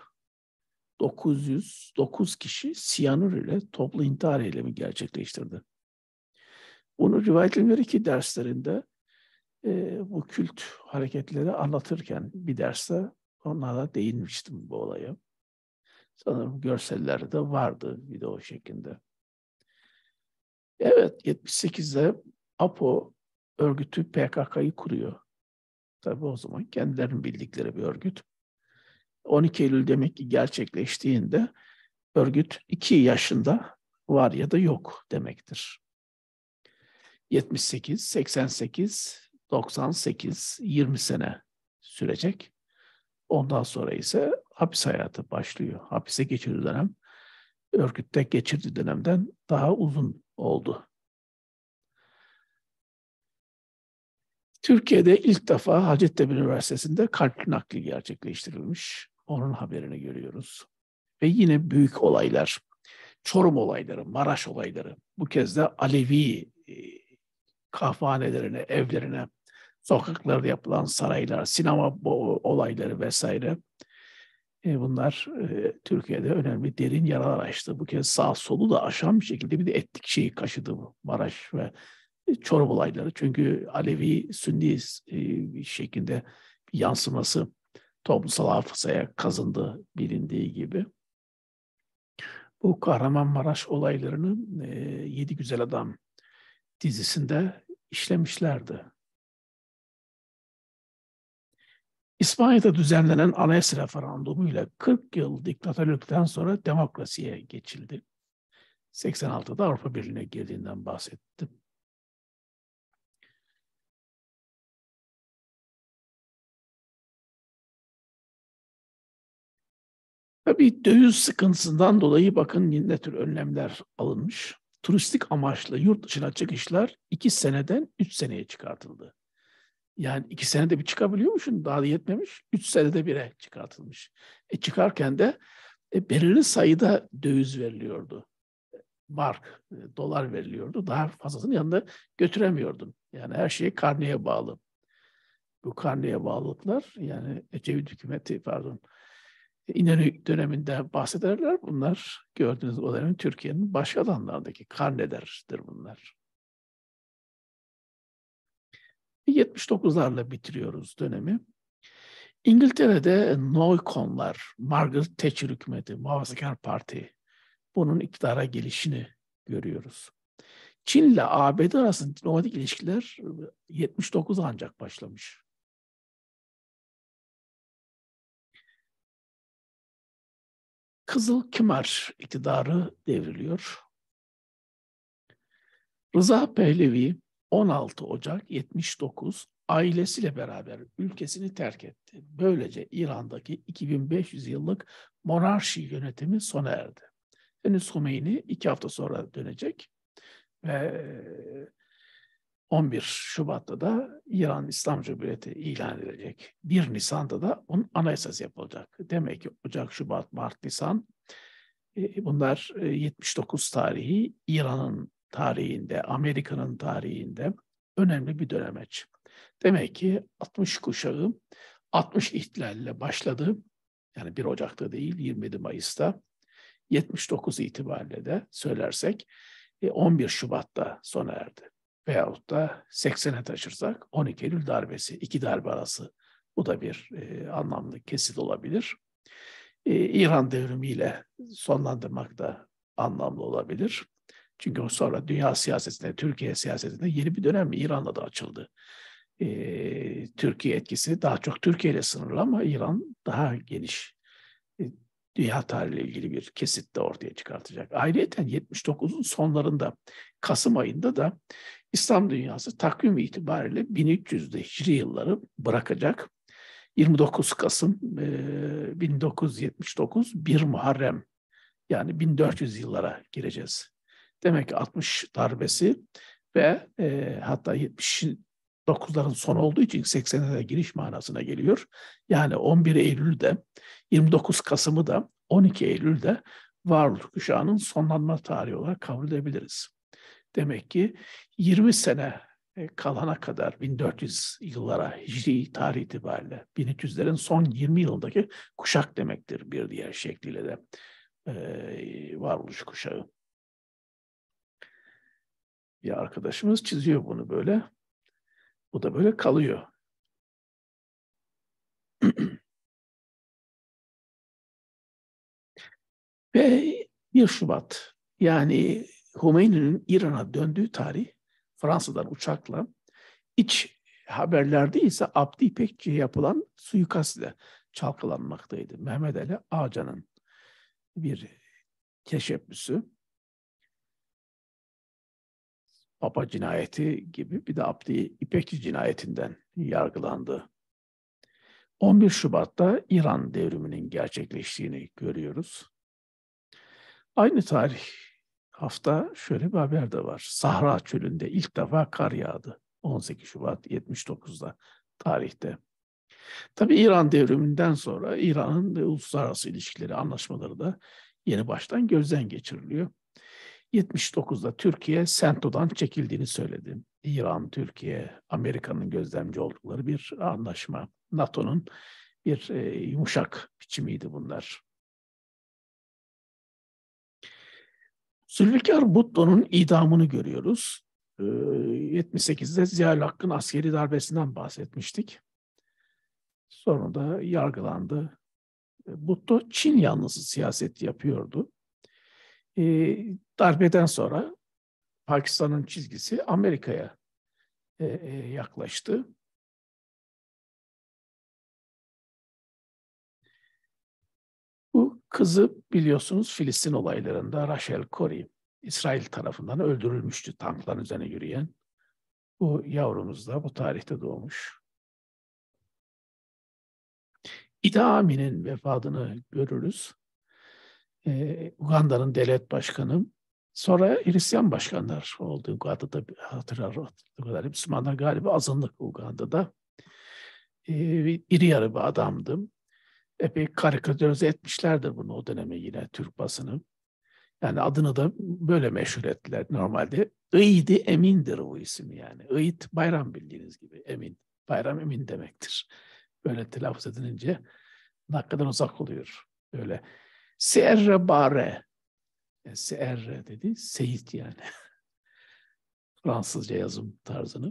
909 kişi siyanür ile toplu intihar eylemi gerçekleştirdi. Bunu rivayet ki derslerinde bu kült hareketleri anlatırken bir derste onlara değinmiştim bu olaya. Sanırım görselleri de vardı video şeklinde. Evet, 78'de APO örgütü PKK'yı kuruyor. Tabii o zaman kendilerinin bildikleri bir örgüt. 12 Eylül demek ki gerçekleştiğinde örgüt 2 yaşında var ya da yok demektir. 78, 88, 98, 20 sene sürecek. Ondan sonra ise hapis hayatı başlıyor. Hapise geçirdiği dönem, örgütte geçirdiği dönemden daha uzun oldu. Türkiye'de ilk defa Hacettepe Üniversitesi'nde kalp nakli gerçekleştirilmiş. Onun haberini görüyoruz. Ve yine büyük olaylar, Çorum olayları, Maraş olayları. Bu kez de Alevi kahvehanelerine, evlerine, sokaklarda yapılan saraylar, sinema olayları vesaire. Bunlar Türkiye'de önemli derin yaralar açtı. Bu kez sağ solu da aşan bir şekilde bir de etnik şeyi kaşıdı bu Maraş ve Çorum olayları. Çünkü Alevi, Sünni şeklinde bir yansıması toplumsal hafızaya kazındı bilindiği gibi. Bu Kahramanmaraş olaylarını Yedi Güzel Adam dizisinde işlemişlerdi. İspanya'da düzenlenen anayasa referandumuyla 40 yıl diktatörlükten sonra demokrasiye geçildi. 86'da Avrupa Birliği'ne girdiğinden bahsettim. Tabii döviz sıkıntısından dolayı bakın ne tür önlemler alınmış. Turistik amaçlı yurt dışına çıkışlar 2 seneden 3 seneye çıkartıldı. Yani 2 senede bir çıkabiliyormuşsun, daha da yetmemiş. 3 senede bire çıkartılmış. Çıkarken de belirli sayıda döviz veriliyordu. Mark, dolar veriliyordu. Daha fazlasını yanında götüremiyordun. Yani her şey karneye bağlı. Bu karneye bağlılıklar yani Ecevit hükümeti İnönü döneminde bahsederler. Bunlar gördüğünüz o dönemin Türkiye'nin başka alanlardaki karnelerdir bunlar. 79'larla bitiriyoruz dönemi. İngiltere'de Noyconlar, Margaret Thatcher hükümeti, Muhafazakar Parti, bunun iktidara gelişini görüyoruz. Çin'le ABD arasında diplomatik ilişkiler 79 ancak başlamış. Kızıl Kımar iktidarı devriliyor. Rıza Pehlevi 16 Ocak 79 ailesiyle beraber ülkesini terk etti. Böylece İran'daki 2500 yıllık monarşi yönetimi sona erdi. Henüz Hümeyni 2 hafta sonra dönecek ve 11 Şubat'ta da İran İslam Cumhuriyeti ilan edilecek. 1 Nisan'da da onun anayasası yapılacak. Demek ki Ocak, Şubat, Mart, Nisan bunlar 79 tarihi İran'ın tarihinde, Amerika'nın tarihinde önemli bir dönemeç. Demek ki 60 kuşağı 60 ihtilalle başladı. Yani 1 Ocak'ta değil 27 Mayıs'ta 79 itibariyle de söylersek 11 Şubat'ta sona erdi. Veyahut da 80'e taşırsak 12 Eylül darbesi, 2 darbe arası. Bu da bir anlamlı kesit olabilir. İran devrimiyle sonlandırmak da anlamlı olabilir. Çünkü sonra dünya siyasetinde, Türkiye siyasetinde yeni bir dönem İran'la da açıldı. Türkiye etkisi daha çok Türkiye ile sınırlı ama İran daha geniş. Dünya tarihiyle ilgili bir kesit de ortaya çıkartacak. Ayrıca 79'un sonlarında Kasım ayında da İslam dünyası takvim itibariyle 1300'de Hicri yılları bırakacak. 29 Kasım 1979 1 Muharrem yani 1400 yıllara gireceğiz. Demek ki 60 darbesi ve hatta 79'ların son olduğu için 80'e de giriş manasına geliyor. Yani 11 Eylül'de 29 Kasım'ı da 12 Eylül'de varoluş kuşağının sonlanma tarihi olarak kabul edebiliriz. Demek ki 20 sene kalana kadar 1400 yıllara Hicri tarih itibariyle 1300'lerin son 20 yılındaki kuşak demektir bir diğer şekliyle de varoluş kuşağı. Bir arkadaşımız çiziyor bunu böyle. Bu da böyle kalıyor. Ve 1 Şubat yani Hümeyni'nin İran'a döndüğü tarih Fransa'dan uçakla iç haberlerde ise Abdi İpekçi'ye yapılan suikast ile çalkalanmaktaydı. Mehmet Ali Ağcan'ın bir teşebbüsü. Papa cinayeti gibi bir de Abdi İpekçi cinayetinden yargılandı. 11 Şubat'ta İran devriminin gerçekleştiğini görüyoruz. Aynı tarih hafta şöyle bir haber de var. Sahra Çölü'nde ilk defa kar yağdı. 18 Şubat 79'da tarihte. Tabii İran devriminden sonra İran'ın uluslararası ilişkileri, anlaşmaları da yeni baştan gözden geçiriliyor. 79'da Türkiye Sento'dan çekildiğini söyledi. İran, Türkiye, Amerika'nın gözlemci oldukları bir anlaşma. NATO'nun bir yumuşak biçimiydi bunlar. Zülfikar Bhutto'nun idamını görüyoruz. 78'de Ziya Hakkı'nın askeri darbesinden bahsetmiştik. Sonra da yargılandı. Bhutto Çin yanlısı siyaset yapıyordu. Darbeden sonra Pakistan'ın çizgisi Amerika'ya yaklaştı. Bu kızı biliyorsunuz Filistin olaylarında Rachel Corrie, İsrail tarafından öldürülmüştü tankların üzerine yürüyen. Bu yavrumuz da bu tarihte doğmuş. İdi Amin'in vefatını görürüz. Uganda'nın devlet başkanı. Sonra Hristiyan başkanlar oldu. Uganda'da hatırlar. Müslümanlar galiba azınlık Uganda'da. İri yarı bir adamdı. Epey karikatürize etmişlerdir bunu o döneme yine Türk basını. Yani adını da böyle meşhur ettiler normalde. İdi Emin'dir o isim yani. İd bayram bildiğiniz gibi Emin. Bayram Emin demektir. Böyle telaffuz edilince ne kadar uzak oluyor. Öyle. Serre bare. Serre dedi. Seyit yani. Fransızca yazım tarzını.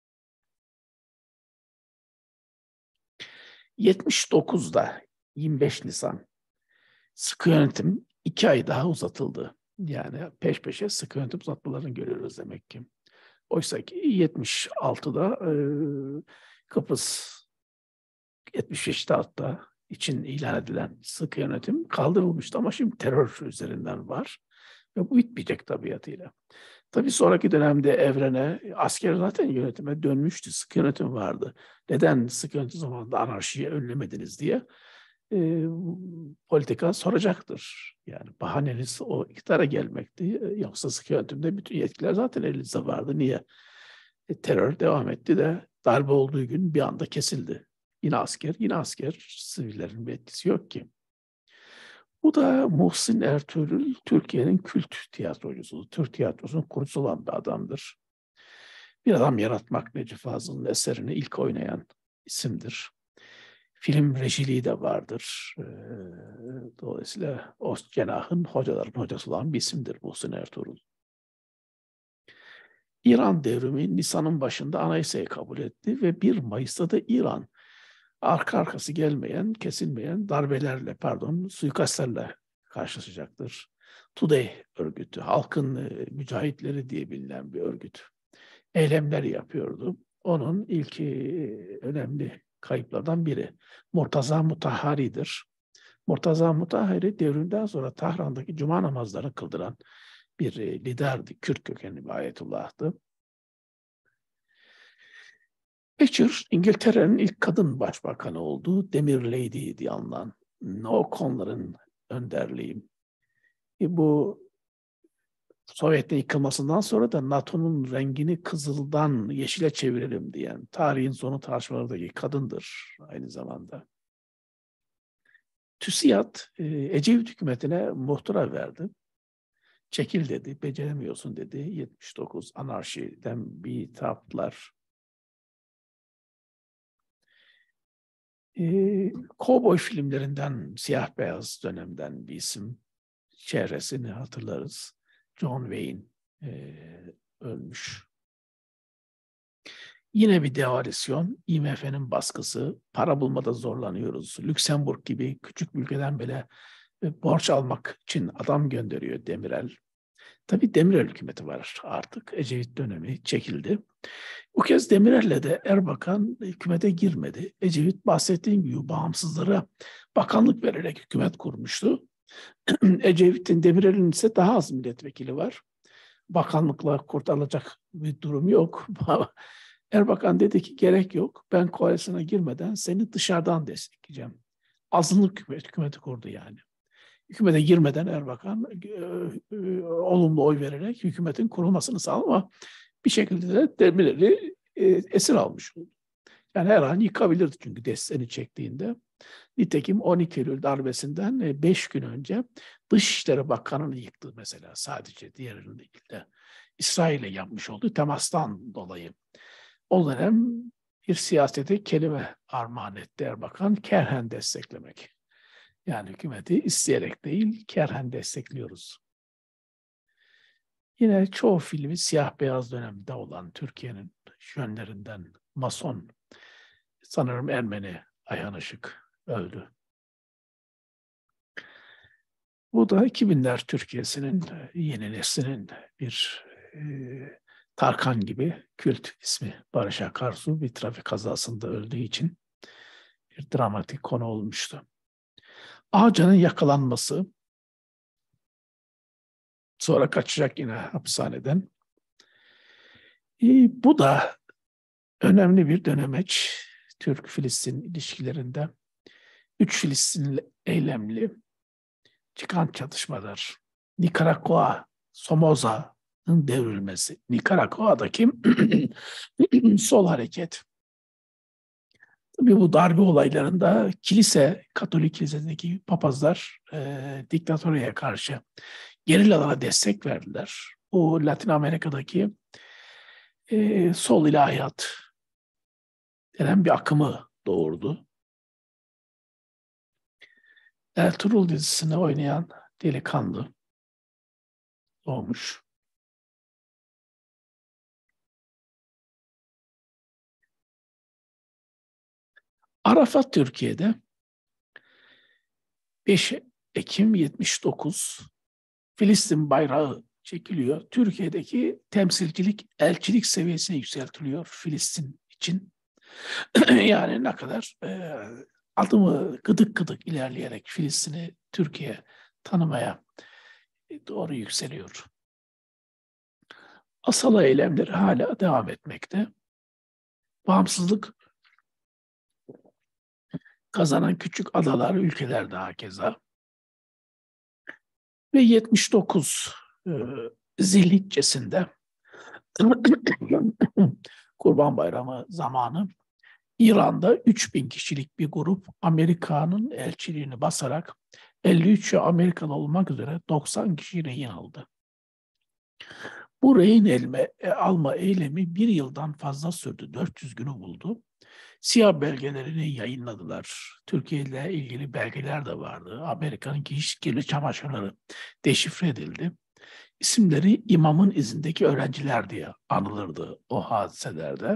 79'da 25 Nisan sıkı yönetim 2 ay daha uzatıldı. Yani peş peşe sıkı yönetim uzatmalarını görüyoruz demek ki. Oysa ki 76'da Kıbrıs 75'te hatta için ilan edilen sıkı yönetim kaldırılmıştı ama şimdi terör üzerinden var. Ve bu bitmeyecek tabiatıyla. Tabii sonraki dönemde evrene, asker zaten yönetime dönmüştü, sıkı yönetim vardı. Neden sıkı yönetim zamanında anarşiyi önlemediniz diye politika soracaktır. Yani bahaneniz o iktidara gelmekti. Yoksa sıkı yönetimde bütün yetkiler zaten elinizde vardı. Niye? Terör devam etti de darbe olduğu gün bir anda kesildi. Yine asker, yine asker. Sivillerin bir etkisi yok ki. Bu da Muhsin Ertuğrul, Türkiye'nin kült tiyatrocusu, Türk tiyatrosunun kurucusu olan bir adamdır. Bir adam yaratmak Necip Fazıl'ın eserini ilk oynayan isimdir. Film rejiliği de vardır. Dolayısıyla o cenahın hocaların hocası olan bir isimdir Muhsin Ertuğrul. İran devrimi Nisan'ın başında anayasayı kabul etti ve 1 Mayıs'ta da İran arka arkası gelmeyen, kesilmeyen darbelerle, suikastlerle karşılaşacaktır. Today örgütü, halkın mücahitleri diye bilinen bir örgüt. Eylemler yapıyordu. Onun ilk önemli kayıplardan biri Murtaza Mutahhari'dir. Murtaza Mutahhari devrimden sonra Tahran'daki cuma namazlarını kıldıran bir liderdi. Kürt kökenli bir ayetullah'tı. Thatcher, İngiltere'nin ilk kadın başbakanı oldu. Demir Lady diye anılan O'Connor'ın önderliği. Bu Sovyet'in yıkılmasından sonra da NATO'nun rengini kızıldan yeşile çevirelim diyen tarihin sonu tartışmalardaki kadındır aynı zamanda. TÜSİAD Ecevit hükümetine muhtıra verdi. Çekil dedi, beceremiyorsun dedi. 79 anarşiden bir taptılar. Kovboy filmlerinden, siyah beyaz dönemden bir isim. Çehresini hatırlarız. John Wayne ölmüş. Yine bir devalüasyon, IMF'nin baskısı, para bulmada zorlanıyoruz. Lüksemburg gibi küçük bir ülkeden bile borç almak için adam gönderiyor Demirel. Tabii Demirel hükümeti var artık. Ecevit dönemi çekildi. Bu kez Demirel'le de Erbakan hükümete girmedi. Ecevit bahsettiğim gibi bağımsızlara bakanlık vererek hükümet kurmuştu. Ecevit'in, Demirel'in ise daha az milletvekili var. Bakanlıkla kurtarılacak bir durum yok. Erbakan dedi ki gerek yok. Ben koalisyona girmeden seni dışarıdan destekleyeceğim. Azınlık hükümeti kurdu yani. Hükümete girmeden Erbakan olumlu oy vererek hükümetin kurulmasını sağladı ama bir şekilde de Demirel'i esir almış oldu. Yani her an yıkabilirdi çünkü desteğini çektiğinde. Nitekim 12 Eylül darbesinden 5 gün önce Dışişleri Bakanı'nı yıktı mesela sadece diğerinin değil de. İsrail'le yapmış olduğu temastan dolayı. O dönem bir siyasete kelime armağan etti Erbakan, kerhen desteklemek. Yani hükümeti isteyerek değil, kerhen destekliyoruz. Yine çoğu filmi siyah beyaz dönemde olan Türkiye'nin yönlerinden Mason, sanırım Ermeni Ayhan Işık öldü. Bu da 2000'ler Türkiye'sinin yeni neslinin bir Tarkan gibi kült ismi Barış Akarsu bir trafik kazasında öldüğü için bir dramatik konu olmuştu. Ağcan'ın yakalanması, sonra kaçacak yine hapishaneden. Bu da önemli bir dönemeç Türk-Filistin ilişkilerinde. 3 Filistinli eylemli çıkan çatışmalar. Nikaragua, Somoza'nın devrilmesi. Nikaragua'daki sol hareket. Tabii bu darbe olaylarında Katolik kilisedeki papazlar diktatöryeye karşı gerillalara destek verdiler. O Latin Amerika'daki sol ilahiyat denen bir akımı doğurdu. Ertuğrul dizisini oynayan delikanlı olmuş. Arafat Türkiye'de 5 Ekim 79 Filistin bayrağı çekiliyor. Türkiye'deki temsilcilik, elçilik seviyesine yükseltiliyor Filistin için. Yani ne kadar adımı gıdık gıdık ilerleyerek Filistin'i Türkiye tanımaya doğru yükseliyor. Asala eylemleri hala devam etmekte. Bağımsızlık kazanan küçük adalar, ülkeler daha keza. Ve 79 Zilhicce'sinde Kurban Bayramı zamanı İran'da 3000 kişilik bir grup Amerika'nın elçiliğini basarak 53 Amerikalı olmak üzere 90 kişi rehin aldı. Bu rehin alma eylemi bir yıldan fazla sürdü. 400 günü buldu. Siyah belgelerini yayınladılar. Türkiye ile ilgili belgeler de vardı. Amerika'nın kirli çamaşırları deşifre edildi. İsimleri imamın izindeki öğrenciler diye anılırdı o hadiselerde.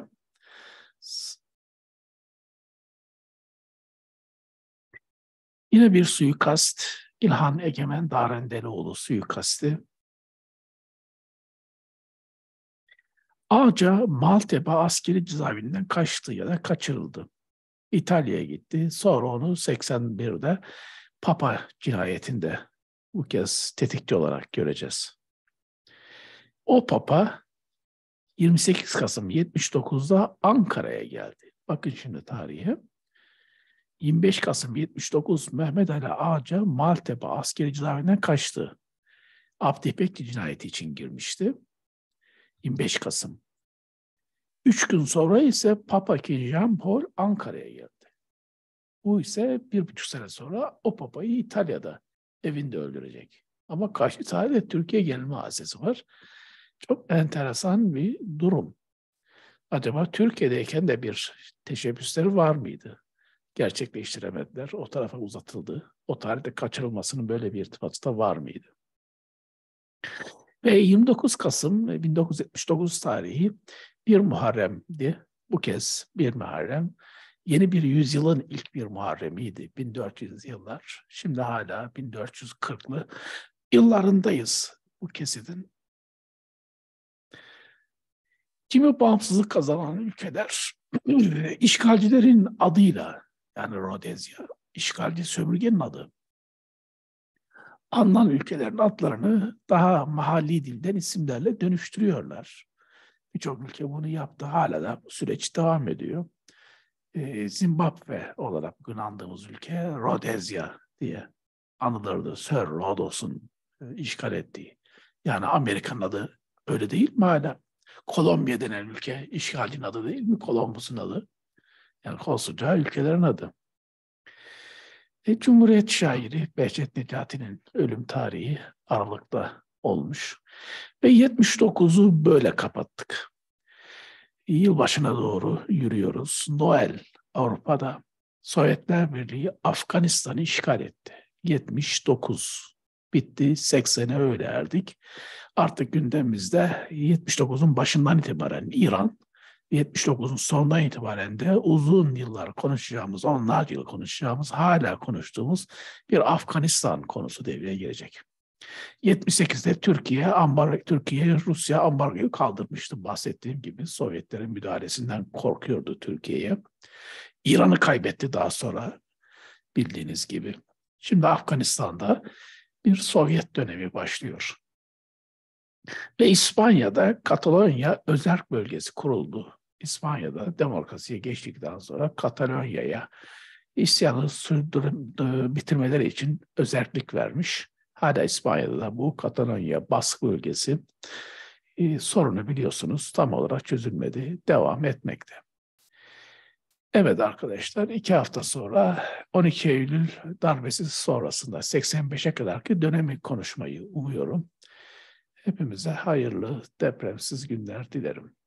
Yine bir suikast, İlhan Egemen Darendeloğlu suikasti. Ağca Maltepe askeri cezaevinden kaçtı ya da kaçırıldı. İtalya'ya gitti. Sonra onu 81'de Papa cinayetinde bu kez tetikçi olarak göreceğiz. O Papa 28 Kasım 79'da Ankara'ya geldi. Bakın şimdi tarihe. 25 Kasım 79 Mehmet Ali Ağca Maltepe askeri cezaevinden kaçtı. Abdi İpekçi cinayeti için girmişti. 25 Kasım. 3 gün sonra ise Papa II Jean Paul Ankara'ya geldi. Bu ise 1,5 sene sonra o Papa'yı İtalya'da evinde öldürecek. Ama karşı tarihte Türkiye gelme hadisesi var. Çok enteresan bir durum. Acaba Türkiye'deyken de bir teşebbüsleri var mıydı? Gerçekleştiremediler. O tarafa uzatıldı. O tarihte kaçırılmasının böyle bir irtibatı da var mıydı? Ve 29 Kasım 1979 tarihi 1 Muharrem'di. Bu kez 1 Muharrem yeni bir yüzyılın ilk bir Muharrem'iydi. 1400 yıllar. Şimdi hala 1440'lı yıllarındayız bu kesitin. Kimi bağımsızlık kazanan ülkeler işgalcilerin adıyla, yani Rodezya, işgalci sömürgenin adı, anılan ülkelerin adlarını daha mahalli dilden isimlerle dönüştürüyorlar. Birçok ülke bunu yaptı. Hala da bu süreç devam ediyor. Zimbabwe olarak bugün andığımız ülke Rodezya diye anılırdı. Sir Rodos'un işgal ettiği. Yani Amerika'nın adı öyle değil mi hala? Kolombiya denen ülke işgalcinin adı değil mi? Columbus'un adı. Yani koskoca ülkelerin adı. Cumhuriyet şairi Behçet Necati'nin ölüm tarihi Aralık'ta olmuş. Ve 79'u böyle kapattık. Yılbaşına doğru yürüyoruz. Noel Avrupa'da Sovyetler Birliği Afganistan'ı işgal etti. 79 bitti, 80'e öyle erdik. Artık gündemimizde 79'un başından itibaren İran, 79'un sonundan itibaren de uzun yıllar konuşacağımız, onlarca yıl konuşacağımız, hala konuştuğumuz bir Afganistan konusu devreye girecek. 78'de Türkiye Rusya ambargoyu kaldırmıştı. Bahsettiğim gibi Sovyetlerin müdahalesinden korkuyordu Türkiye'ye. İran'ı kaybetti daha sonra bildiğiniz gibi. Şimdi Afganistan'da bir Sovyet dönemi başlıyor. Ve İspanya'da Katalonya özerk bölgesi kuruldu. İspanya'da demokrasiye geçtikten sonra Katalonya'ya isyanı bitirmeleri için özerklik vermiş. Hala İspanya'da da bu Katalonya baskı bölgesi sorunu biliyorsunuz tam olarak çözülmedi, devam etmekte. Evet arkadaşlar 2 hafta sonra 12 Eylül darbesi sonrasında 85'e kadarki dönemi konuşmayı umuyorum. Hepimize hayırlı depremsiz günler dilerim.